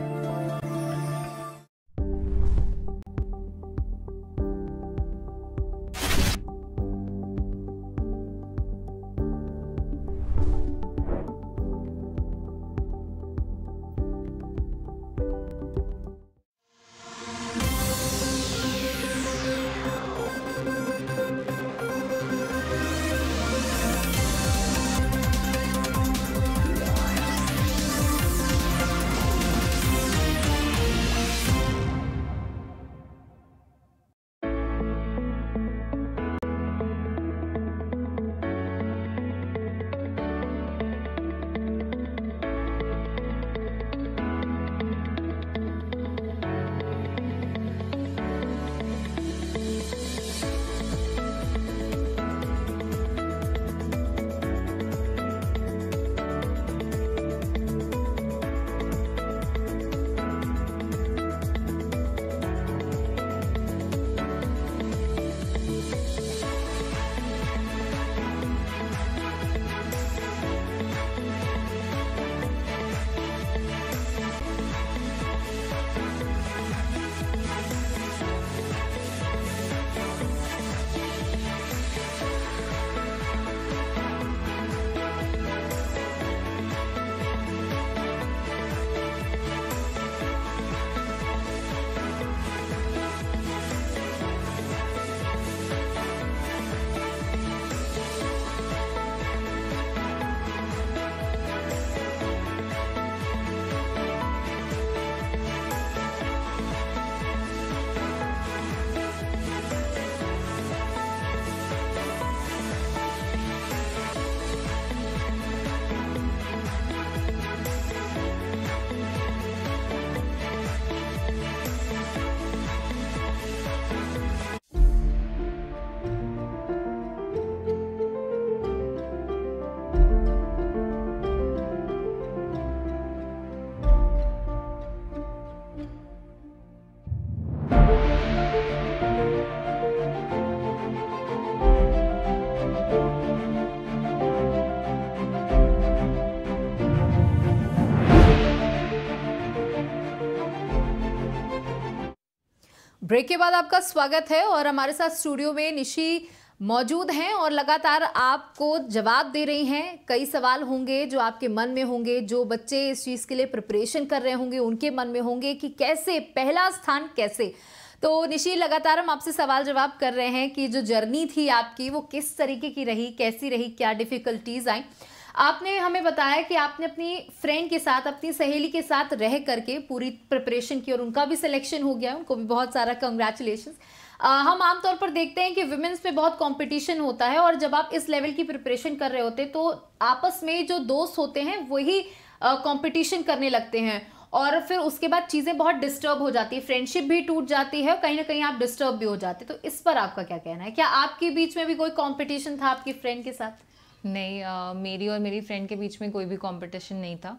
ब्रेक के बाद आपका स्वागत है और हमारे साथ स्टूडियो में निशी मौजूद हैं और लगातार आपको जवाब दे रही हैं। कई सवाल होंगे जो आपके मन में होंगे, जो बच्चे इस चीज़ के लिए प्रिपरेशन कर रहे होंगे उनके मन में होंगे कि कैसे पहला स्थान कैसे। तो निशी, लगातार हम आपसे सवाल जवाब कर रहे हैं कि जो जर्नी थी आपकी वो किस तरीके की रही, कैसी रही, क्या डिफ़िकल्टीज आई। आपने हमें बताया कि आपने अपनी फ्रेंड के साथ, अपनी सहेली के साथ रह करके पूरी प्रिपरेशन की और उनका भी सिलेक्शन हो गया, उनको भी बहुत सारा कंग्रेचुलेशंस। हम आमतौर पर देखते हैं कि विमेंस पे बहुत कंपटीशन होता है और जब आप इस लेवल की प्रिपरेशन कर रहे होते तो आपस में जो दोस्त होते हैं वही कंपटीशन करने लगते हैं और फिर उसके बाद चीज़ें बहुत डिस्टर्ब हो जाती है, फ्रेंडशिप भी टूट जाती है, कहीं ना कहीं आप डिस्टर्ब भी हो जाते हैं। तो इस पर आपका क्या कहना है? क्या आपके बीच में भी कोई कंपटीशन था आपकी फ्रेंड के साथ? नहीं, मेरी और मेरी फ्रेंड के बीच में कोई भी कंपटीशन नहीं था।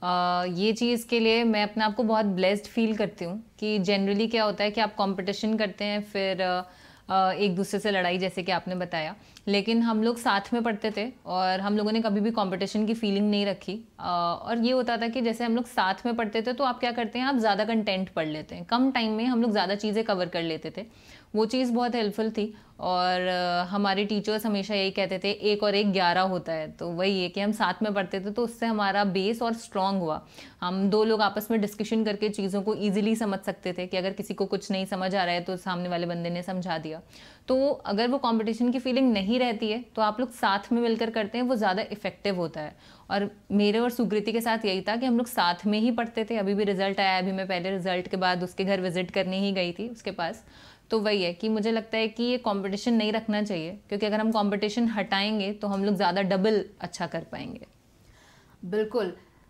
ये चीज़ के लिए मैं अपने आप को बहुत ब्लेस्ड फील करती हूँ कि जनरली क्या होता है कि आप कंपटीशन करते हैं, फिर एक दूसरे से लड़ाई, जैसे कि आपने बताया, लेकिन हम लोग साथ में पढ़ते थे और हम लोगों ने कभी भी कंपटीशन की फीलिंग नहीं रखी। और ये होता था कि जैसे हम लोग साथ में पढ़ते थे तो आप क्या करते हैं, आप ज़्यादा कंटेंट पढ़ लेते हैं, कम टाइम में हम लोग ज़्यादा चीज़ें कवर कर लेते थे। वो चीज़ बहुत हेल्पफुल थी और हमारे टीचर्स हमेशा यही कहते थे 1 और 1 11 होता है। तो वही है कि हम साथ में पढ़ते थे तो उससे हमारा बेस और स्ट्रॉन्ग हुआ। हम 2 लोग आपस में डिस्कशन करके चीज़ों को ईजिली समझ सकते थे कि अगर किसी को कुछ नहीं समझ आ रहा है तो सामने वाले बंदे ने समझा दिया। तो अगर वो कंपटीशन की फीलिंग नहीं रहती है तो आप लोग साथ में मिलकर करते हैं, वो ज़्यादा इफेक्टिव होता है। और मेरे और सुकृति के साथ यही था कि हम लोग साथ में ही पढ़ते थे। अभी भी रिजल्ट आया, अभी मैं पहले रिजल्ट के बाद उसके घर विजिट करने ही गई थी उसके पास। तो वही है कि मुझे लगता है कि ये कंपटीशन नहीं रखना चाहिए, क्योंकि अगर हम कंपटीशन हटाएंगे तो हम लोग ज़्यादा डबल अच्छा कर पाएंगे। बिल्कुल।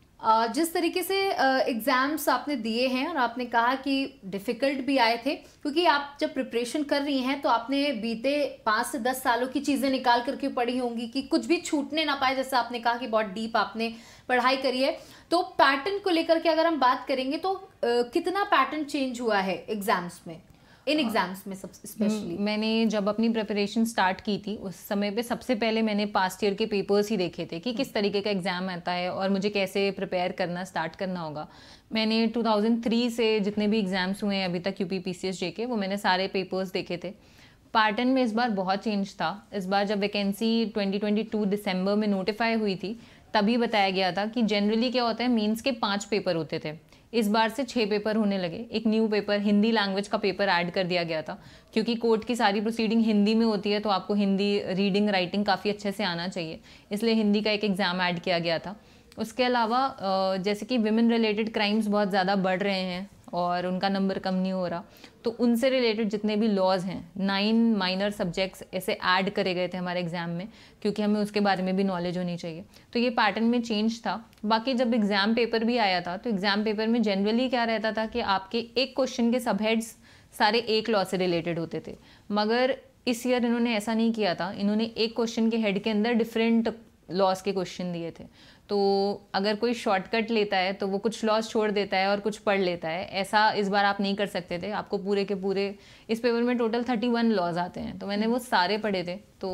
जिस तरीके से एग्ज़ाम्स आपने दिए हैं और आपने कहा कि डिफ़िकल्ट भी आए थे, क्योंकि आप जब प्रिपरेशन कर रही हैं तो आपने बीते 5 से 10 सालों की चीज़ें निकाल करके पढ़ी होंगी कि कुछ भी छूटने ना पाए। जैसे आपने कहा कि बहुत डीप आपने पढ़ाई करी है, तो पैटर्न को लेकर के अगर हम बात करेंगे तो कितना पैटर्न चेंज हुआ है एग्ज़ाम्स में, इन एग्जाम्स में स्पेशली? मैंने जब अपनी प्रिपरेशन स्टार्ट की थी उस समय पे सबसे पहले मैंने पास्ट ईयर के पेपर्स ही देखे थे कि किस तरीके का एग्ज़ाम आता है और मुझे कैसे प्रिपेयर करना स्टार्ट करना होगा। मैंने 2003 से जितने भी एग्ज़ाम्स हुए हैं अभी तक यूपी पीसीएस जेके, वो मैंने सारे पेपर्स देखे थे। पैटर्न में इस बार बहुत चेंज था। इस बार जब वैकेंसी 2022 दिसंबर में नोटिफाई हुई थी तभी बताया गया था कि जनरली क्या होता है, मेंस के 5 पेपर होते थे, इस बार से 6 पेपर होने लगे। एक न्यू पेपर, हिंदी लैंग्वेज का पेपर ऐड कर दिया गया था, क्योंकि कोर्ट की सारी प्रोसीडिंग हिंदी में होती है तो आपको हिंदी रीडिंग राइटिंग काफ़ी अच्छे से आना चाहिए, इसलिए हिंदी का एक एग्ज़ाम ऐड किया गया था। उसके अलावा जैसे कि विमेन रिलेटेड क्राइम्स बहुत ज़्यादा बढ़ रहे हैं और उनका नंबर कम नहीं हो रहा, तो उनसे रिलेटेड जितने भी लॉज हैं 9 माइनर सब्जेक्ट्स ऐसे ऐड करे गए थे हमारे एग्ज़ाम में, क्योंकि हमें उसके बारे में भी नॉलेज होनी चाहिए। तो ये पैटर्न में चेंज था। बाकी जब एग्ज़ाम पेपर भी आया था तो एग्ज़ाम पेपर में जनरली क्या रहता था कि आपके एक क्वेश्चन के सब हेड्स सारे एक लॉ से रिलेटेड होते थे, मगर इस ईयर इन्होंने ऐसा नहीं किया था। इन्होंने एक क्वेश्चन के हेड के अंदर डिफरेंट लॉज के क्वेश्चन दिए थे, तो अगर कोई शॉर्टकट लेता है तो वो कुछ लॉज छोड़ देता है और कुछ पढ़ लेता है। ऐसा इस बार आप नहीं कर सकते थे, आपको पूरे के पूरे इस पेपर में टोटल 31 लॉज आते हैं, तो मैंने वो सारे पढ़े थे। तो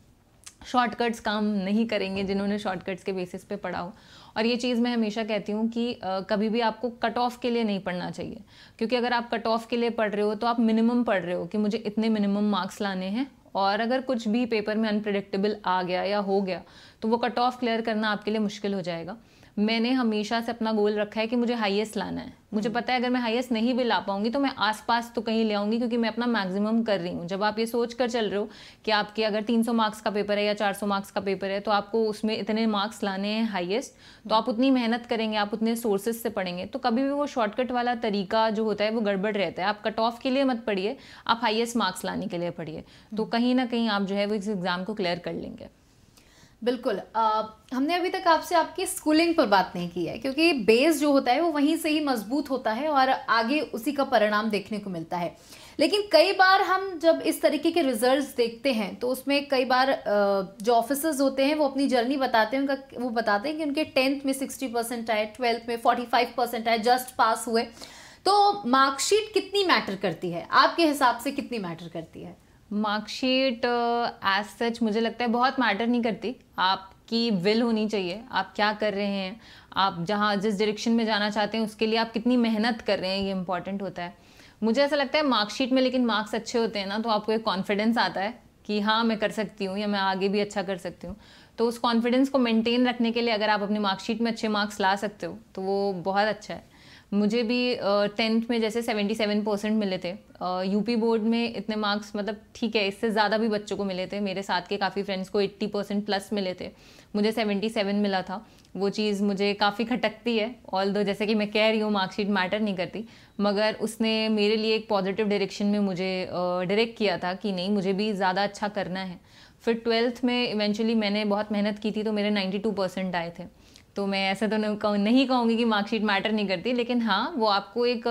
शॉर्टकट्स काम नहीं करेंगे जिन्होंने शॉर्टकट्स के बेसिस पे पढ़ा हो। और ये चीज़ मैं हमेशा कहती हूँ कि कभी भी आपको कट ऑफ के लिए नहीं पढ़ना चाहिए, क्योंकि अगर आप कट ऑफ के लिए पढ़ रहे हो तो आप मिनिमम पढ़ रहे हो कि मुझे इतने मिनिमम मार्क्स लाने हैं, और अगर कुछ भी पेपर में अनप्रेडिक्टेबल आ गया या हो गया तो वो कट ऑफ क्लियर करना आपके लिए मुश्किल हो जाएगा। मैंने हमेशा से अपना गोल रखा है कि मुझे हाईएस्ट लाना है। मुझे पता है अगर मैं हाईएस्ट नहीं भी ला पाऊंगी तो मैं आसपास तो कहीं ले आऊंगी, क्योंकि मैं अपना मैक्सिमम कर रही हूँ। जब आप ये सोच कर चल रहे हो कि आपके अगर 300 मार्क्स का पेपर है या 400 मार्क्स का पेपर है तो आपको उसमें इतने मार्क्स लाने हैं हाईएस्ट, तो आप उतनी मेहनत करेंगे, आप उतने सोर्सेज से पढ़ेंगे, तो कभी भी वो शॉर्टकट वाला तरीका जो होता है वो गड़बड़ रहता है। आप कट ऑफ के लिए मत पढ़िए, आप हाईएस्ट मार्क्स लाने के लिए पढ़िए, तो कहीं ना कहीं आप जो है वो इस एग्ज़ाम को क्लियर कर लेंगे। बिल्कुल। हमने अभी तक आपसे आपकी स्कूलिंग पर बात नहीं की है, क्योंकि बेस जो होता है वो वहीं से ही मजबूत होता है और आगे उसी का परिणाम देखने को मिलता है। लेकिन कई बार हम जब इस तरीके के रिजल्ट्स देखते हैं तो उसमें कई बार जो ऑफिसर्स होते हैं वो अपनी जर्नी बताते हैं, वो बताते हैं कि उनके 10th में 60% आए, 12th में 45% आए, जस्ट पास हुए। तो मार्कशीट कितनी मैटर करती है आपके हिसाब से, कितनी मैटर करती है? मार्कशीट एज सच मुझे लगता है बहुत मैटर नहीं करती। आपकी विल होनी चाहिए, आप क्या कर रहे हैं, आप जहाँ जिस डायरेक्शन में जाना चाहते हैं उसके लिए आप कितनी मेहनत कर रहे हैं, ये इंपॉर्टेंट होता है। मुझे ऐसा लगता है मार्कशीट में लेकिन मार्क्स अच्छे होते हैं ना तो आपको एक कॉन्फिडेंस आता है कि हाँ मैं कर सकती हूँ या मैं आगे भी अच्छा कर सकती हूँ। तो उस कॉन्फिडेंस को मेंटेन रखने के लिए अगर आप अपनी मार्कशीट में अच्छे मार्क्स ला सकते हो तो वो बहुत अच्छा है। मुझे भी 10th में जैसे 77% मिले थे। यूपी बोर्ड में इतने मार्क्स मतलब ठीक है, इससे ज़्यादा भी बच्चों को मिले थे। मेरे साथ के काफ़ी फ्रेंड्स को 80% प्लस मिले थे, मुझे 77 मिला था। वो चीज़ मुझे काफ़ी खटकती है, ऑल्दो जैसे कि मैं कह रही हूँ मार्कशीट मैटर नहीं करती, मगर उसने मेरे लिए एक पॉजिटिव डायरेक्शन में मुझे डायरेक्ट किया था कि नहीं मुझे भी ज़्यादा अच्छा करना है। फिर 12th में इवेंचुअली मैंने बहुत मेहनत की थी तो मेरे 92% आए थे। तो मैं ऐसे तो नहीं कहूँगी कि मार्कशीट मैटर नहीं करती, लेकिन हाँ वो आपको एक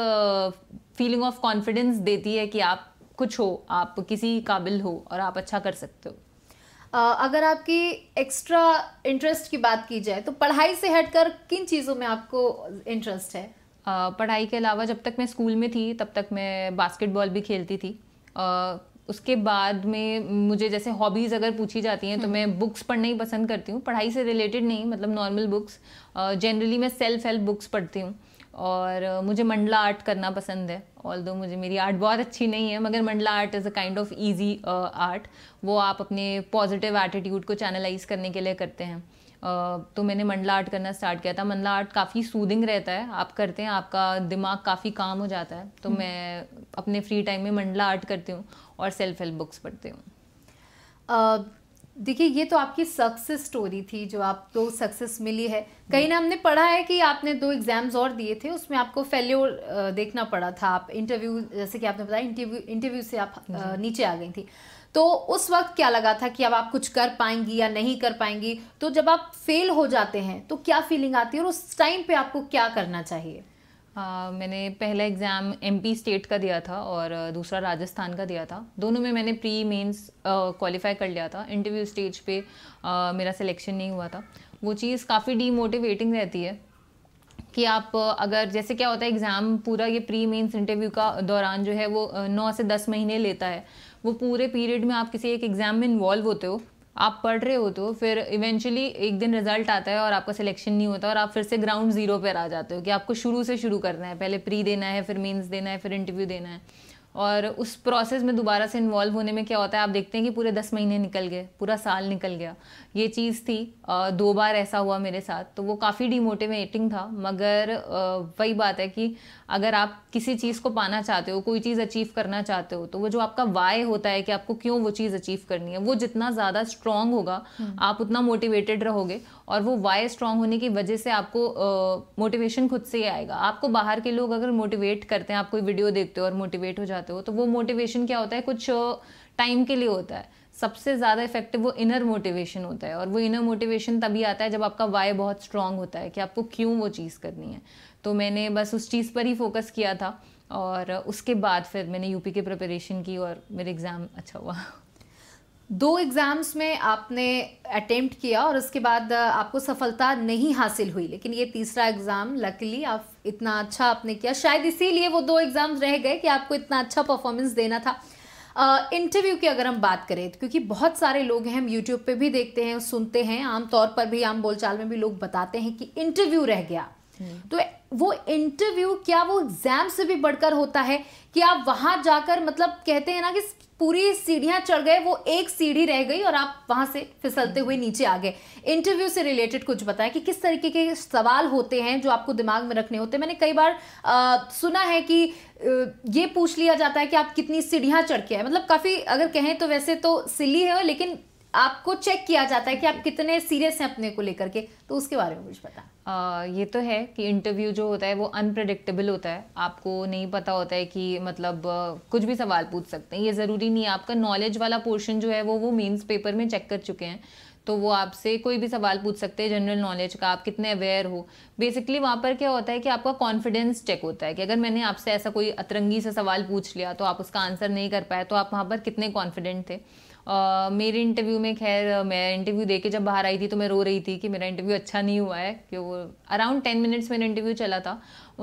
फीलिंग ऑफ कॉन्फिडेंस देती है कि आप कुछ हो, आप किसी काबिल हो और आप अच्छा कर सकते हो। अगर आपकी एक्स्ट्रा इंटरेस्ट की बात की जाए तो पढ़ाई से हटकर किन चीज़ों में आपको इंटरेस्ट है? पढ़ाई के अलावा जब तक मैं स्कूल में थी तब तक मैं बास्केटबॉल भी खेलती थी। उसके बाद में मुझे जैसे हॉबीज़ अगर पूछी जाती हैं तो मैं बुक्स पढ़ना ही पसंद करती हूँ, पढ़ाई से रिलेटेड नहीं, मतलब नॉर्मल बुक्स। जनरली मैं सेल्फ हेल्प बुक्स पढ़ती हूँ। और मुझे मंडला आर्ट करना पसंद है। ऑल्दो मुझे मेरी आर्ट बहुत अच्छी नहीं है, मगर mandala art is a kind of easy art. वो आप अपने पॉजिटिव एटीट्यूड को चैनलाइज करने के लिए करते हैं। तो मैंने मंडला आर्ट करना स्टार्ट किया था। मंडला आर्ट काफ़ी सूदिंग रहता है, आप करते हैं आपका दिमाग काफ़ी काम हो जाता है। तो मैं अपने फ्री टाइम में मंडला आर्ट करती हूँ और सेल्फ हेल्प बुक्स पढ़ती हूँ। देखिए, ये तो आपकी सक्सेस स्टोरी थी, जो आपको सक्सेस मिली है। कहीं ना हमने पढ़ा है कि आपने 2 एग्जाम्स और दिए थे, उसमें आपको फेल्योर देखना पड़ा था। आप इंटरव्यू, जैसे कि आपने बताया, इंटरव्यू से आप नीचे आ गई थी। तो उस वक्त क्या लगा था कि अब आप कुछ कर पाएंगी या नहीं कर पाएंगी? तो जब आप फेल हो जाते हैं तो क्या फीलिंग आती है और उस टाइम पे आपको क्या करना चाहिए? मैंने पहला एग्ज़ाम MP स्टेट का दिया था और दूसरा राजस्थान का दिया था। दोनों में मैंने प्री मेंस क्वालिफाई कर लिया था। इंटरव्यू स्टेज पे मेरा सिलेक्शन नहीं हुआ था। वो चीज़ काफ़ी डीमोटिवेटिंग रहती है कि आप अगर, जैसे क्या होता है एग्ज़ाम पूरा, ये प्री मेंस इंटरव्यू का दौरान जो है वो 9 से 10 महीने लेता है। वो पूरे पीरियड में आप किसी एक एग्ज़ाम में इन्वॉल्व होते हो, आप पढ़ रहे होते हो, फिर इवेंचुअली एक दिन रिजल्ट आता है और आपका सिलेक्शन नहीं होता और आप फिर से ग्राउंड ज़ीरो पर आ जाते हो कि आपको शुरू से शुरू करना है। पहले प्री देना है, फिर मेंस देना है, फिर इंटरव्यू देना है। और उस प्रोसेस में दोबारा से इन्वॉल्व होने में क्या होता है, आप देखते हैं कि पूरे 10 महीने निकल गए, पूरा साल निकल गया। ये चीज़ थी, 2 बार ऐसा हुआ मेरे साथ, तो वो काफ़ी डिमोटिवेटिंग था। मगर वही बात है कि अगर आप किसी चीज़ को पाना चाहते हो, कोई चीज़ अचीव करना चाहते हो, तो वो जो आपका वाई होता है कि आपको क्यों वो चीज़ अचीव करनी है, वो जितना ज़्यादा स्ट्रॉन्ग होगा आप उतना मोटिवेटेड रहोगे। और वो वाई स्ट्रॉन्ग होने की वजह से आपको मोटिवेशन खुद से ही आएगा। आपको बाहर के लोग अगर मोटिवेट करते हैं, आप कोई वीडियो देखते हो और मोटिवेट हो जाते हो, तो वो मोटिवेशन क्या होता है, कुछ टाइम के लिए होता है। सबसे ज़्यादा इफेक्टिव वो इनर मोटिवेशन होता है, और वो इनर मोटिवेशन तभी आता है जब आपका वाई बहुत स्ट्रांग होता है कि आपको क्यों वो चीज़ करनी है। तो मैंने बस उस चीज़ पर ही फोकस किया था और उसके बाद फिर मैंने यूपी के प्रिपरेशन की और मेरा एग्ज़ाम अच्छा हुआ। 2 एग्जाम्स में आपने अटेम्प्ट किया और उसके बाद आपको सफलता नहीं हासिल हुई, लेकिन ये तीसरा एग्ज़ाम लकीली आप इतना अच्छा आपने किया। शायद इसीलिए वो 2 एग्ज़ाम्स रह गए कि आपको इतना अच्छा परफॉर्मेंस देना था। इंटरव्यू की अगर हम बात करें, क्योंकि बहुत सारे लोग हैं, हम यूट्यूब पे भी देखते हैं, सुनते हैं, आमतौर पर भी, आम बोलचाल में भी लोग बताते हैं कि इंटरव्यू रह गया। तो वो इंटरव्यू क्या वो एग्जाम से भी बढ़कर होता है कि आप वहां जाकर, मतलब कहते हैं ना कि पूरी सीढ़ियां चढ़ गए, वो एक सीढ़ी रह गई और आप वहां से फिसलते हुए नीचे आ गए। इंटरव्यू से रिलेटेड कुछ बताएं कि किस तरीके के सवाल होते हैं जो आपको दिमाग में रखने होते हैं। मैंने कई बार सुना है कि ये पूछ लिया जाता है कि आप कितनी सीढ़ियां चढ़ के आए, मतलब काफी, अगर कहें तो वैसे तो सिली है, लेकिन आपको चेक किया जाता है कि आप कितने सीरियस हैं अपने को लेकर के। तो उसके बारे में कुछ पता? ये तो है कि इंटरव्यू जो होता है वो अनप्रेडिक्टेबल होता है। आपको नहीं पता होता है कि मतलब कुछ भी सवाल पूछ सकते हैं। ये ज़रूरी नहीं है। आपका नॉलेज वाला पोर्शन जो है वो मेंस पेपर में चेक कर चुके हैं, तो वो आपसे कोई भी सवाल पूछ सकते हैं जनरल नॉलेज का, आप कितने अवेयर हो। बेसिकली वहाँ पर क्या होता है कि आपका कॉन्फिडेंस चेक होता है कि अगर मैंने आपसे ऐसा कोई अतरंगी सा सवाल पूछ लिया तो आप उसका आंसर नहीं कर पाए, तो आप वहाँ पर कितने कॉन्फिडेंट थे। मेरे इंटरव्यू में, खैर मैं इंटरव्यू दे के जब बाहर आई थी तो मैं रो रही थी कि मेरा इंटरव्यू अच्छा नहीं हुआ है, कि वो अराउंड 10 मिनट्स मेरा इंटरव्यू चला था।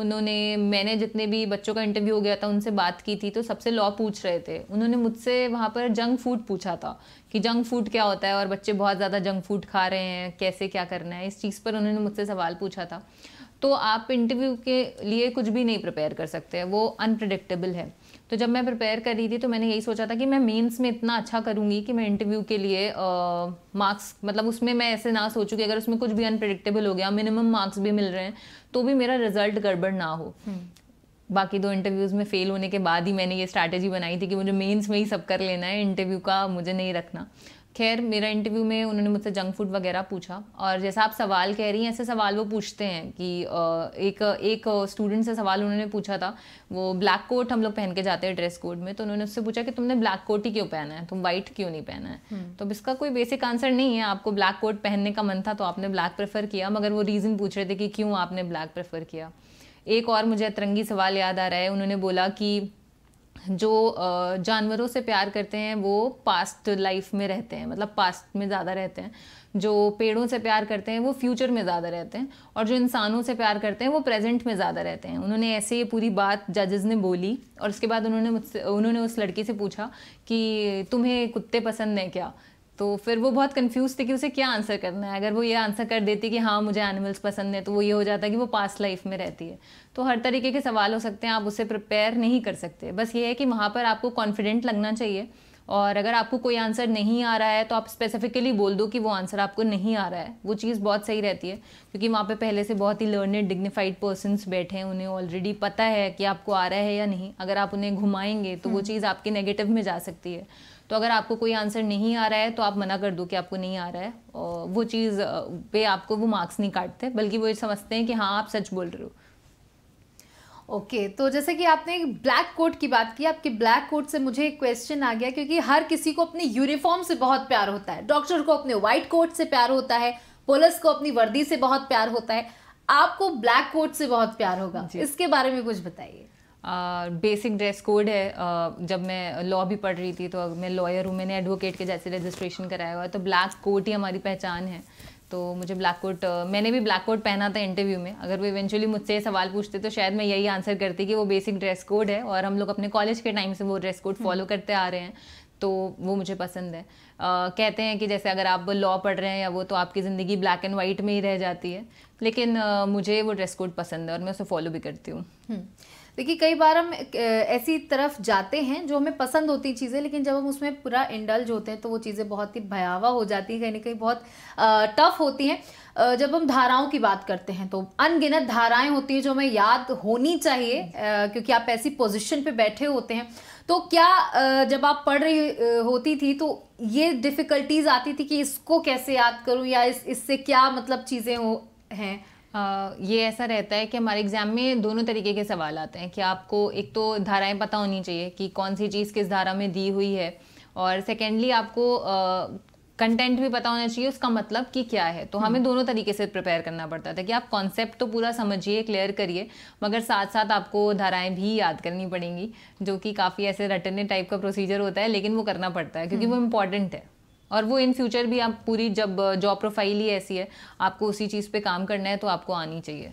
मैंने जितने भी बच्चों का इंटरव्यू हो गया था उनसे बात की थी, तो सबसे लॉ पूछ रहे थे। उन्होंने मुझसे वहाँ पर जंक फूड पूछा था कि जंक फूड क्या होता है और बच्चे बहुत ज़्यादा जंक फूड खा रहे हैं, कैसे क्या करना है, इस चीज़ पर उन्होंने मुझसे सवाल पूछा था। तो आप इंटरव्यू के लिए कुछ भी नहीं प्रिपेयर कर सकते, वो अनप्रेडिक्टेबल है। तो जब मैं प्रिपेयर कर रही थी तो मैंने यही सोचा था कि मैं मेंस में इतना अच्छा करूँगी कि मैं इंटरव्यू के लिए मार्क्स, मतलब उसमें मैं ऐसे ना सोचूँ कि अगर उसमें कुछ भी अनप्रेडिक्टेबल हो गया, मिनिमम मार्क्स भी मिल रहे हैं, तो भी मेरा रिजल्ट गड़बड़ ना हो। बाकी 2 इंटरव्यूज़ में फेल होने के बाद ही मैंने ये स्ट्रैटेजी बनाई थी कि मुझे मेंस में ही सब कर लेना है, इंटरव्यू का मुझे नहीं रखना। खैर मेरा इंटरव्यू में उन्होंने मुझसे जंक फूड वगैरह पूछा, और जैसा आप सवाल कह रही हैं ऐसे सवाल वो पूछते हैं कि एक स्टूडेंट से सवाल उन्होंने पूछा था। वो ब्लैक कोट हम लोग पहन के जाते हैं ड्रेस कोड में, तो उन्होंने उससे पूछा कि तुमने ब्लैक कोट ही क्यों पहना है, तुम वाइट क्यों नहीं पहना है। तो इसका कोई बेसिक आंसर नहीं है। आपको ब्लैक कोट पहनने का मन था तो आपने ब्लैक प्रेफर किया, मगर वो रीज़न पूछ रहे थे कि क्यों आपने ब्लैक प्रेफर किया। एक और मुझे अतरंगी सवाल याद आ रहा है। उन्होंने बोला कि जो जानवरों से प्यार करते हैं वो पास्ट लाइफ में रहते हैं, मतलब पास्ट में ज़्यादा रहते हैं। जो पेड़ों से प्यार करते हैं वो फ्यूचर में ज़्यादा रहते हैं, और जो इंसानों से प्यार करते हैं वो प्रेजेंट में ज़्यादा रहते हैं। उन्होंने ऐसे ये पूरी बात जजेस ने बोली, और उसके बाद उन्होंने उस लड़की से पूछा कि तुम्हें कुत्ते पसंद हैं क्या। तो फिर वो बहुत कंफ्यूज थे कि उसे क्या आंसर करना है। अगर वो ये आंसर कर देती कि हाँ मुझे एनिमल्स पसंद है, तो वो ये हो जाता कि वो पास्ट लाइफ में रहती है। तो हर तरीके के सवाल हो सकते हैं, आप उससे प्रिपेयर नहीं कर सकते। बस ये है कि वहाँ पर आपको कॉन्फिडेंट लगना चाहिए, और अगर आपको कोई आंसर नहीं आ रहा है तो आप स्पेसिफिकली बोल दो कि वो आंसर आपको नहीं आ रहा है। वो चीज़ बहुत सही रहती है, क्योंकि वहाँ पे पहले से बहुत ही लर्नेड डिग्निफाइड पर्सन्स बैठे हैं, उन्हें ऑलरेडी पता है कि आपको आ रहा है या नहीं। अगर आप उन्हें घुमाएंगे तो वो चीज़ आपके नेगेटिव में जा सकती है। तो अगर आपको कोई आंसर नहीं आ रहा है तो आप मना कर दो कि आपको नहीं आ रहा है, और वो चीज़ पे आपको वो मार्क्स नहीं काटते, बल्कि वो ये समझते हैं कि हाँ आप सच बोल रहे हो। ओके तो जैसे कि आपने ब्लैक कोट की बात की, आपके ब्लैक कोट से मुझे एक क्वेश्चन आ गया, क्योंकि हर किसी को अपनी यूनिफॉर्म से बहुत प्यार होता है। डॉक्टर को अपने व्हाइट कोट से प्यार होता है, पुलिस को अपनी वर्दी से बहुत प्यार होता है, आपको ब्लैक कोट से बहुत प्यार होगा, इसके बारे में कुछ बताइए। बेसिक ड्रेस कोड है। जब मैं लॉ भी पढ़ रही थी तो मैं लॉयर हूँ, मैंने एडवोकेट के जैसे रजिस्ट्रेशन कराया हुआ है, तो ब्लैक कोट ही हमारी पहचान है। तो मुझे ब्लैक कोट, मैंने भी ब्लैक कोट पहना था इंटरव्यू में। अगर वो इवेंचुअली मुझसे सवाल पूछते तो शायद मैं यही आंसर करती कि वो बेसिक ड्रेस कोड है, और हम लोग अपने कॉलेज के टाइम से वो ड्रेस कोड फॉलो करते आ रहे हैं, तो वो मुझे पसंद है। कहते हैं कि जैसे अगर आप लॉ पढ़ रहे हैं या वो, तो आपकी ज़िंदगी ब्लैक एंड वाइट में ही रह जाती है, लेकिन मुझे वो ड्रेस कोड पसंद है और मैं उसे फॉलो भी करती हूँ। देखिए कई बार हम ऐसी तरफ जाते हैं जो हमें पसंद होती चीज़ें, लेकिन जब हम उसमें पूरा इंडल्ज होते हैं तो वो चीज़ें बहुत ही भयावह हो जाती हैं, कहीं ना कहीं बहुत टफ होती हैं। जब हम धाराओं की बात करते हैं तो अनगिनत धाराएं होती हैं जो हमें याद होनी चाहिए, क्योंकि आप ऐसी पोजीशन पे बैठे होते हैं। तो क्या जब आप पढ़ रही होती थी तो ये डिफ़िकल्टीज आती थी कि इसको कैसे याद करूं, या इससे क्या मतलब चीज़ें हैं? ये ऐसा रहता है कि हमारे एग्जाम में दोनों तरीके के सवाल आते हैं कि आपको एक तो धाराएं पता होनी चाहिए कि कौन सी चीज़ किस धारा में दी हुई है, और सेकेंडली आपको कंटेंट भी पता होना चाहिए, उसका मतलब कि क्या है। तो हमें दोनों तरीके से प्रिपेयर करना पड़ता था कि आप कॉन्सेप्ट तो पूरा समझिए, क्लियर करिए, मगर साथ साथ आपको धाराएं भी याद करनी पड़ेंगी, जो कि काफ़ी ऐसे रटने टाइप का प्रोसीजर होता है, लेकिन वो करना पड़ता है क्योंकि वो इम्पॉर्टेंट है। और वो इन फ्यूचर भी आप पूरी, जब जॉब प्रोफाइल ही ऐसी है, आपको उसी चीज़ पे काम करना है, तो आपको आनी चाहिए।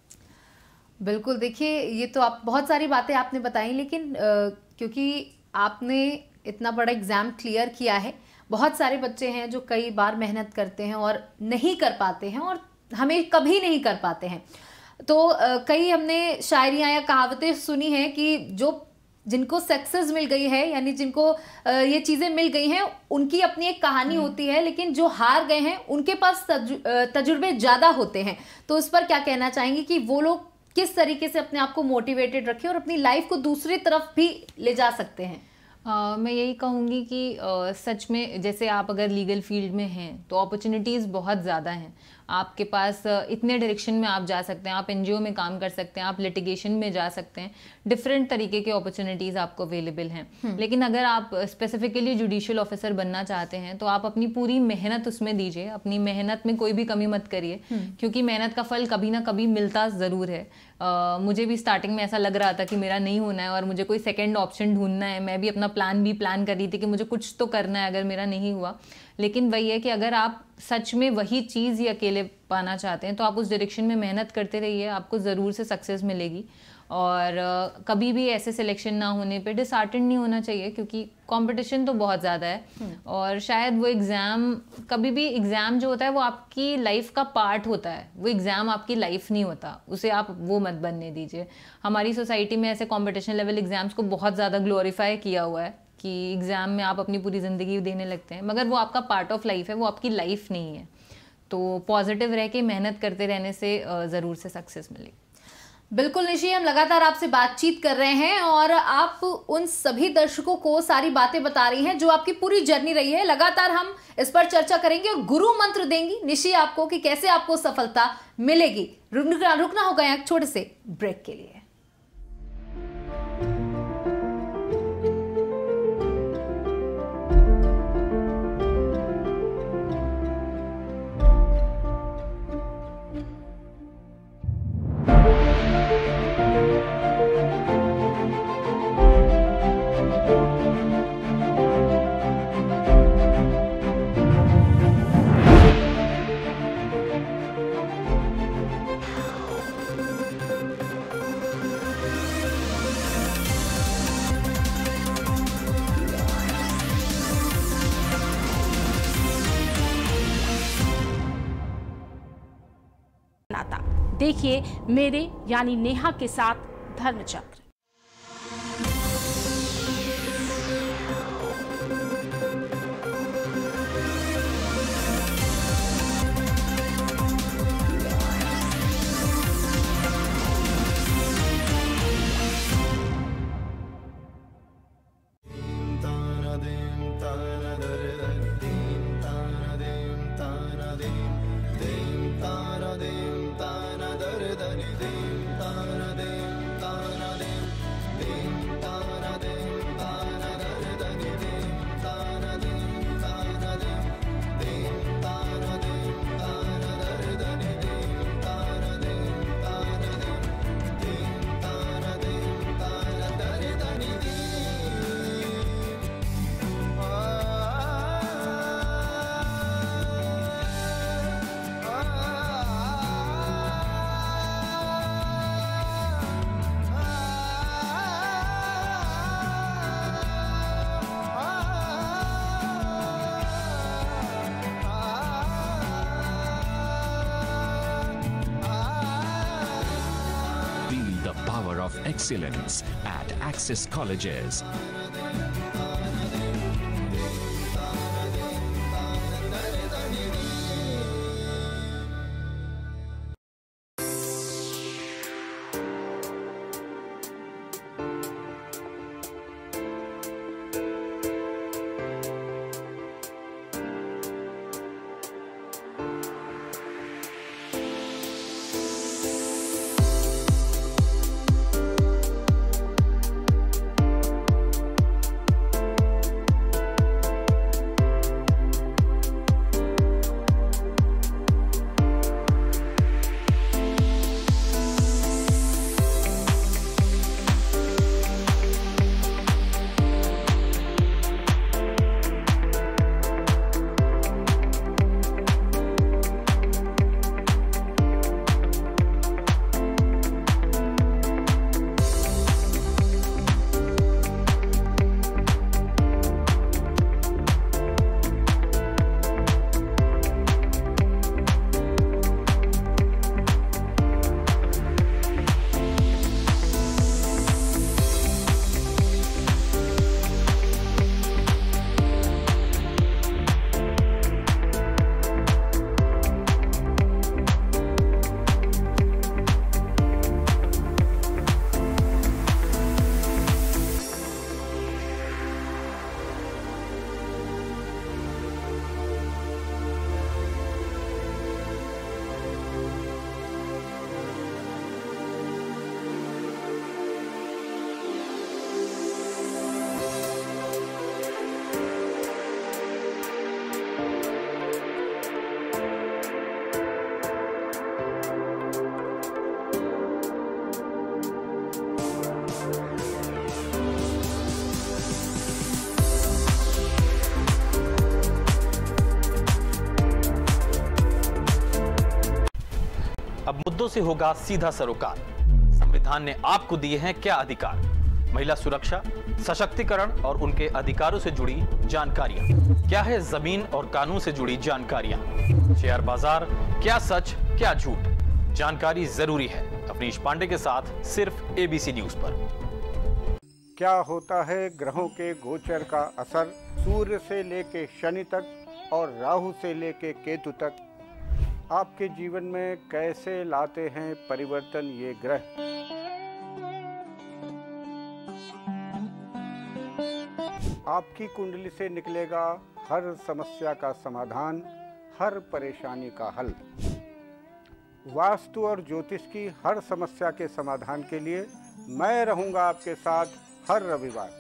बिल्कुल, देखिए ये तो आप बहुत सारी बातें आपने बताई, लेकिन क्योंकि आपने इतना बड़ा एग्ज़ाम क्लियर किया है, बहुत सारे बच्चे हैं जो कई बार मेहनत करते हैं और नहीं कर पाते हैं, और हमें कभी नहीं कर पाते हैं। तो कई हमने शायरियाँ या कहावतें सुनी हैं कि जिनको सक्सेस मिल गई है, यानी जिनको ये चीज़ें मिल गई हैं, उनकी अपनी एक कहानी होती है, लेकिन जो हार गए हैं उनके पास तजुर्बे ज़्यादा होते हैं। तो इस पर क्या कहना चाहेंगे कि वो लोग किस तरीके से अपने आप को मोटिवेटेड रखें और अपनी लाइफ को दूसरी तरफ भी ले जा सकते हैं? मैं यही कहूँगी कि सच में जैसे आप अगर लीगल फील्ड में हैं तो अपॉर्चुनिटीज़ बहुत ज़्यादा हैं आपके पास। इतने डायरेक्शन में आप जा सकते हैं, आप एनजीओ में काम कर सकते हैं, आप लिटिगेशन में जा सकते हैं, डिफरेंट तरीके के अपॉर्चुनिटीज़ आपको अवेलेबल हैं। लेकिन अगर आप स्पेसिफिकली जुडिशियल ऑफिसर बनना चाहते हैं तो आप अपनी पूरी मेहनत उसमें दीजिए, अपनी मेहनत में कोई भी कमी मत करिए, क्योंकि मेहनत का फल कभी ना कभी मिलता ज़रूर है। मुझे भी स्टार्टिंग में ऐसा लग रहा था कि मेरा नहीं होना है और मुझे कोई सेकेंड ऑप्शन ढूंढना है। मैं भी अपना प्लान कर रही थी कि मुझे कुछ तो करना है अगर मेरा नहीं हुआ। लेकिन वही है कि अगर आप सच में वही चीज़ ही अकेले पाना चाहते हैं तो आप उस डायरेक्शन में मेहनत करते रहिए, आपको ज़रूर से सक्सेस मिलेगी। और कभी भी ऐसे सिलेक्शन ना होने पे डिसहार्टेंड नहीं होना चाहिए, क्योंकि कंपटीशन तो बहुत ज़्यादा है। और शायद वो एग्ज़ाम, कभी भी एग्ज़ाम जो होता है वो आपकी लाइफ का पार्ट होता है, वो एग्ज़ाम आपकी लाइफ नहीं होता, उसे आप वो मत बनने दीजिए। हमारी सोसाइटी में ऐसे कंपटीशन लेवल एग्ज़ाम्स को बहुत ज़्यादा ग्लोरीफाई किया हुआ है कि एग्ज़ाम में आप अपनी पूरी ज़िंदगी देने लगते हैं, मगर वो आपका पार्ट ऑफ लाइफ है, वो आपकी लाइफ नहीं है। तो पॉजिटिव रह के मेहनत करते रहने से ज़रूर से सक्सेस मिलेगी। बिल्कुल निशी, हम लगातार आपसे बातचीत कर रहे हैं और आप उन सभी दर्शकों को सारी बातें बता रही हैं जो आपकी पूरी जर्नी रही है। लगातार हम इस पर चर्चा करेंगे और गुरु मंत्र देंगी निशी आपको कि कैसे आपको सफलता मिलेगी। रुकना होगा एक छोटे से ब्रेक के लिए। देखिए मेरे यानी नेहा के साथ धर्मचक्र। of excellence at Access Colleges. अब मुद्दों से होगा सीधा सरोकार। संविधान ने आपको दिए हैं क्या अधिकार? महिला सुरक्षा, सशक्तिकरण और उनके अधिकारों से जुड़ी जानकारियां। क्या है जमीन और कानून से जुड़ी जानकारियां? शेयर बाजार, क्या सच क्या झूठ, जानकारी जरूरी है। अवनीश पांडे के साथ सिर्फ एबीसी न्यूज पर। क्या होता है ग्रहों के गोचर का असर? सूर्य से लेके शनि तक और राहु से लेके केतु तक आपके जीवन में कैसे लाते हैं परिवर्तन ये ग्रह? आपकी कुंडली से निकलेगा हर समस्या का समाधान, हर परेशानी का हल। वास्तु और ज्योतिष की हर समस्या के समाधान के लिए मैं रहूंगा आपके साथ हर रविवार।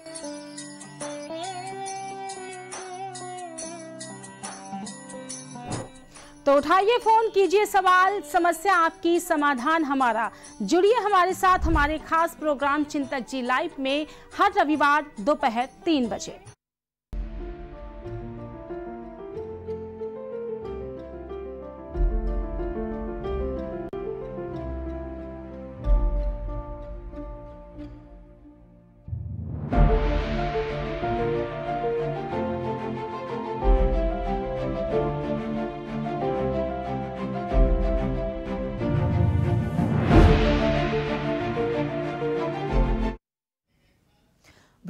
तो उठाइए फोन, कीजिए सवाल, समस्या आपकी समाधान हमारा। जुड़िए हमारे साथ हमारे खास प्रोग्राम चिंतक जी लाइव में हर रविवार दोपहर 3 बजे।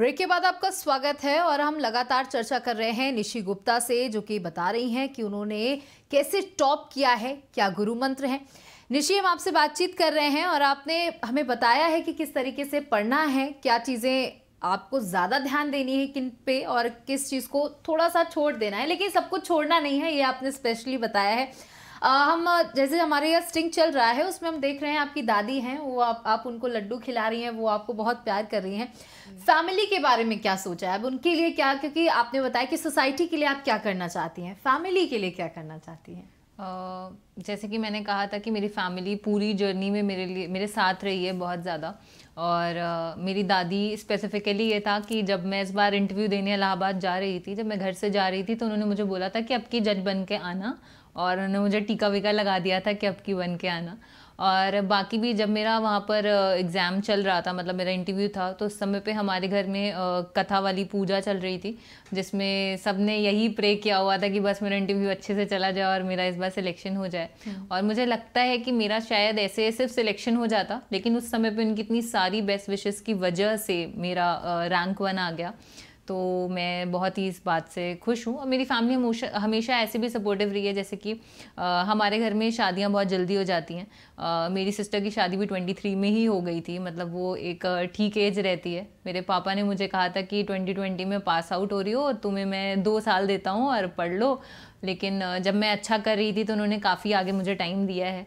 ब्रेक के बाद आपका स्वागत है और हम लगातार चर्चा कर रहे हैं निशी गुप्ता से, जो कि बता रही हैं कि उन्होंने कैसे टॉप किया है, क्या गुरु मंत्र हैं। निशी, हम आपसे बातचीत कर रहे हैं और आपने हमें बताया है कि किस तरीके से पढ़ना है, क्या चीज़ें आपको ज़्यादा ध्यान देनी है किन पे और किस चीज़ को थोड़ा सा छोड़ देना है, लेकिन सब कुछ छोड़ना नहीं है, ये आपने स्पेशली बताया है। हम जैसे हमारे यहाँ स्टिंग चल रहा है उसमें हम देख रहे हैं आपकी दादी हैं, वो आप उनको लड्डू खिला रही हैं, वो आपको बहुत प्यार कर रही हैं। फैमिली के बारे में क्या सोचा है अब उनके लिए, क्या, क्योंकि आपने बताया कि सोसाइटी के लिए आप क्या करना चाहती हैं, फैमिली के लिए क्या करना चाहती हैं? जैसे कि मैंने कहा था कि मेरी फैमिली पूरी जर्नी में मेरे साथ रही है बहुत ज़्यादा। और मेरी दादी स्पेसिफिकली ये था कि जब मैं इस बार इंटरव्यू देने इलाहाबाद जा रही थी, जब मैं घर से जा रही थी, तो उन्होंने मुझे बोला था कि अब की जज बन के आना, और उन्होंने मुझे टीका वीका लगा दिया था कि अब की बन के आना। और बाकी भी जब मेरा वहाँ पर एग्ज़ाम चल रहा था, मतलब मेरा इंटरव्यू था, तो उस समय पे हमारे घर में कथा वाली पूजा चल रही थी, जिसमें सब ने यही प्रे किया हुआ था कि बस मेरा इंटरव्यू अच्छे से चला जाए और मेरा इस बार सिलेक्शन हो जाए। और मुझे लगता है कि मेरा शायद ऐसे सिर्फ सिलेक्शन हो जाता, लेकिन उस समय पे उनकी इतनी सारी बेस्ट विशेस की वजह से मेरा रैंक 1 आ गया। तो मैं बहुत ही इस बात से खुश हूँ। और मेरी फैमिली हमेशा ऐसे भी सपोर्टिव रही है, जैसे कि हमारे घर में शादियाँ बहुत जल्दी हो जाती हैं। मेरी सिस्टर की शादी भी 23 में ही हो गई थी, मतलब वो एक ठीक एज रहती है। मेरे पापा ने मुझे कहा था कि 2020 में पास आउट हो रही हो, तुम्हें मैं 2 साल देता हूँ और पढ़ लो। लेकिन जब मैं अच्छा कर रही थी तो उन्होंने काफ़ी आगे मुझे टाइम दिया है,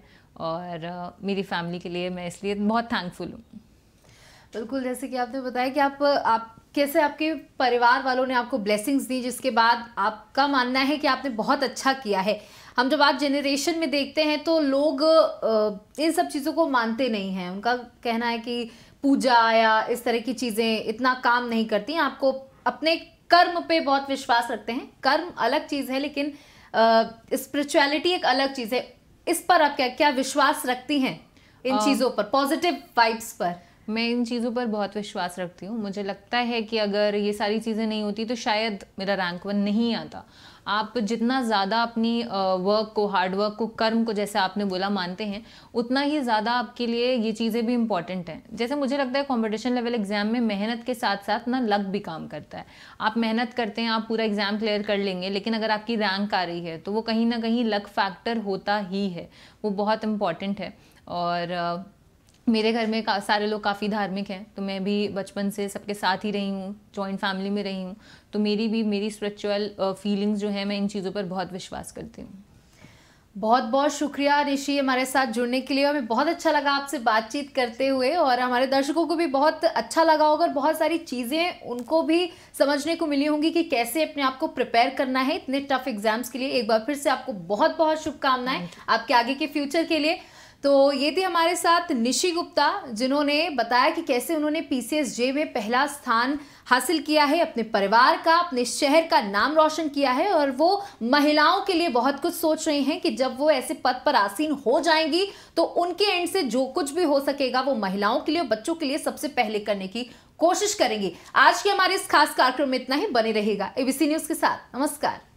और मेरी फैमिली के लिए मैं इसलिए बहुत थैंकफुल हूँ। बिल्कुल, जैसे कि आपने बताया कि आप कैसे आपके परिवार वालों ने आपको ब्लेसिंग्स दी, जिसके बाद आपका मानना है कि आपने बहुत अच्छा किया है। हम जब आज जनरेशन में देखते हैं तो लोग इन सब चीज़ों को मानते नहीं हैं। उनका कहना है कि पूजा या इस तरह की चीज़ें इतना काम नहीं करती हैं। आपको अपने कर्म पे बहुत विश्वास रखते हैं। कर्म अलग चीज़ है, लेकिन स्पिरिचुअलिटी एक अलग चीज़ है। इस पर आप क्या क्या विश्वास रखती हैं, इन चीज़ों पर, पॉजिटिव वाइब्स पर? मैं इन चीज़ों पर बहुत विश्वास रखती हूँ। मुझे लगता है कि अगर ये सारी चीज़ें नहीं होती तो शायद मेरा रैंक 1 नहीं आता। आप जितना ज़्यादा अपनी वर्क को, हार्ड वर्क को, कर्म को, जैसे आपने बोला, मानते हैं, उतना ही ज़्यादा आपके लिए ये चीज़ें भी इम्पॉर्टेंट हैं। जैसे मुझे लगता है कंपटीशन लेवल एग्जाम में मेहनत के साथ साथ ना लक भी काम करता है। आप मेहनत करते हैं, आप पूरा एग्जाम क्लियर कर लेंगे, लेकिन अगर आपकी रैंक आ रही है तो वो कहीं ना कहीं लक फैक्टर होता ही है, वो बहुत इम्पॉर्टेंट है। और मेरे घर में सारे लोग काफ़ी धार्मिक हैं, तो मैं भी बचपन से सबके साथ ही रही हूँ, जॉइंट फैमिली में रही हूँ, तो मेरी स्पिरिचुअल फीलिंग्स जो है, मैं इन चीज़ों पर बहुत विश्वास करती हूँ। बहुत बहुत शुक्रिया निशी हमारे साथ जुड़ने के लिए। हमें बहुत अच्छा लगा आपसे बातचीत करते हुए, और हमारे दर्शकों को भी बहुत अच्छा लगा होगा, और बहुत सारी चीज़ें उनको भी समझने को मिली होंगी कि कैसे अपने आप को प्रिपेयर करना है इतने टफ एग्जाम्स के लिए। एक बार फिर से आपको बहुत बहुत शुभकामनाएं आपके आगे के फ्यूचर के लिए। तो ये थी हमारे साथ निशी गुप्ता, जिन्होंने बताया कि कैसे उन्होंने PCSJ में पहला स्थान हासिल किया है, अपने परिवार का, अपने शहर का नाम रोशन किया है, और वो महिलाओं के लिए बहुत कुछ सोच रही हैं कि जब वो ऐसे पद पर आसीन हो जाएंगी तो उनके एंड से जो कुछ भी हो सकेगा वो महिलाओं के लिए, बच्चों के लिए सबसे पहले करने की कोशिश करेंगी। आज के हमारे इस खास कार्यक्रम में इतना ही। बने रहेगा ABC न्यूज़ के साथ। नमस्कार।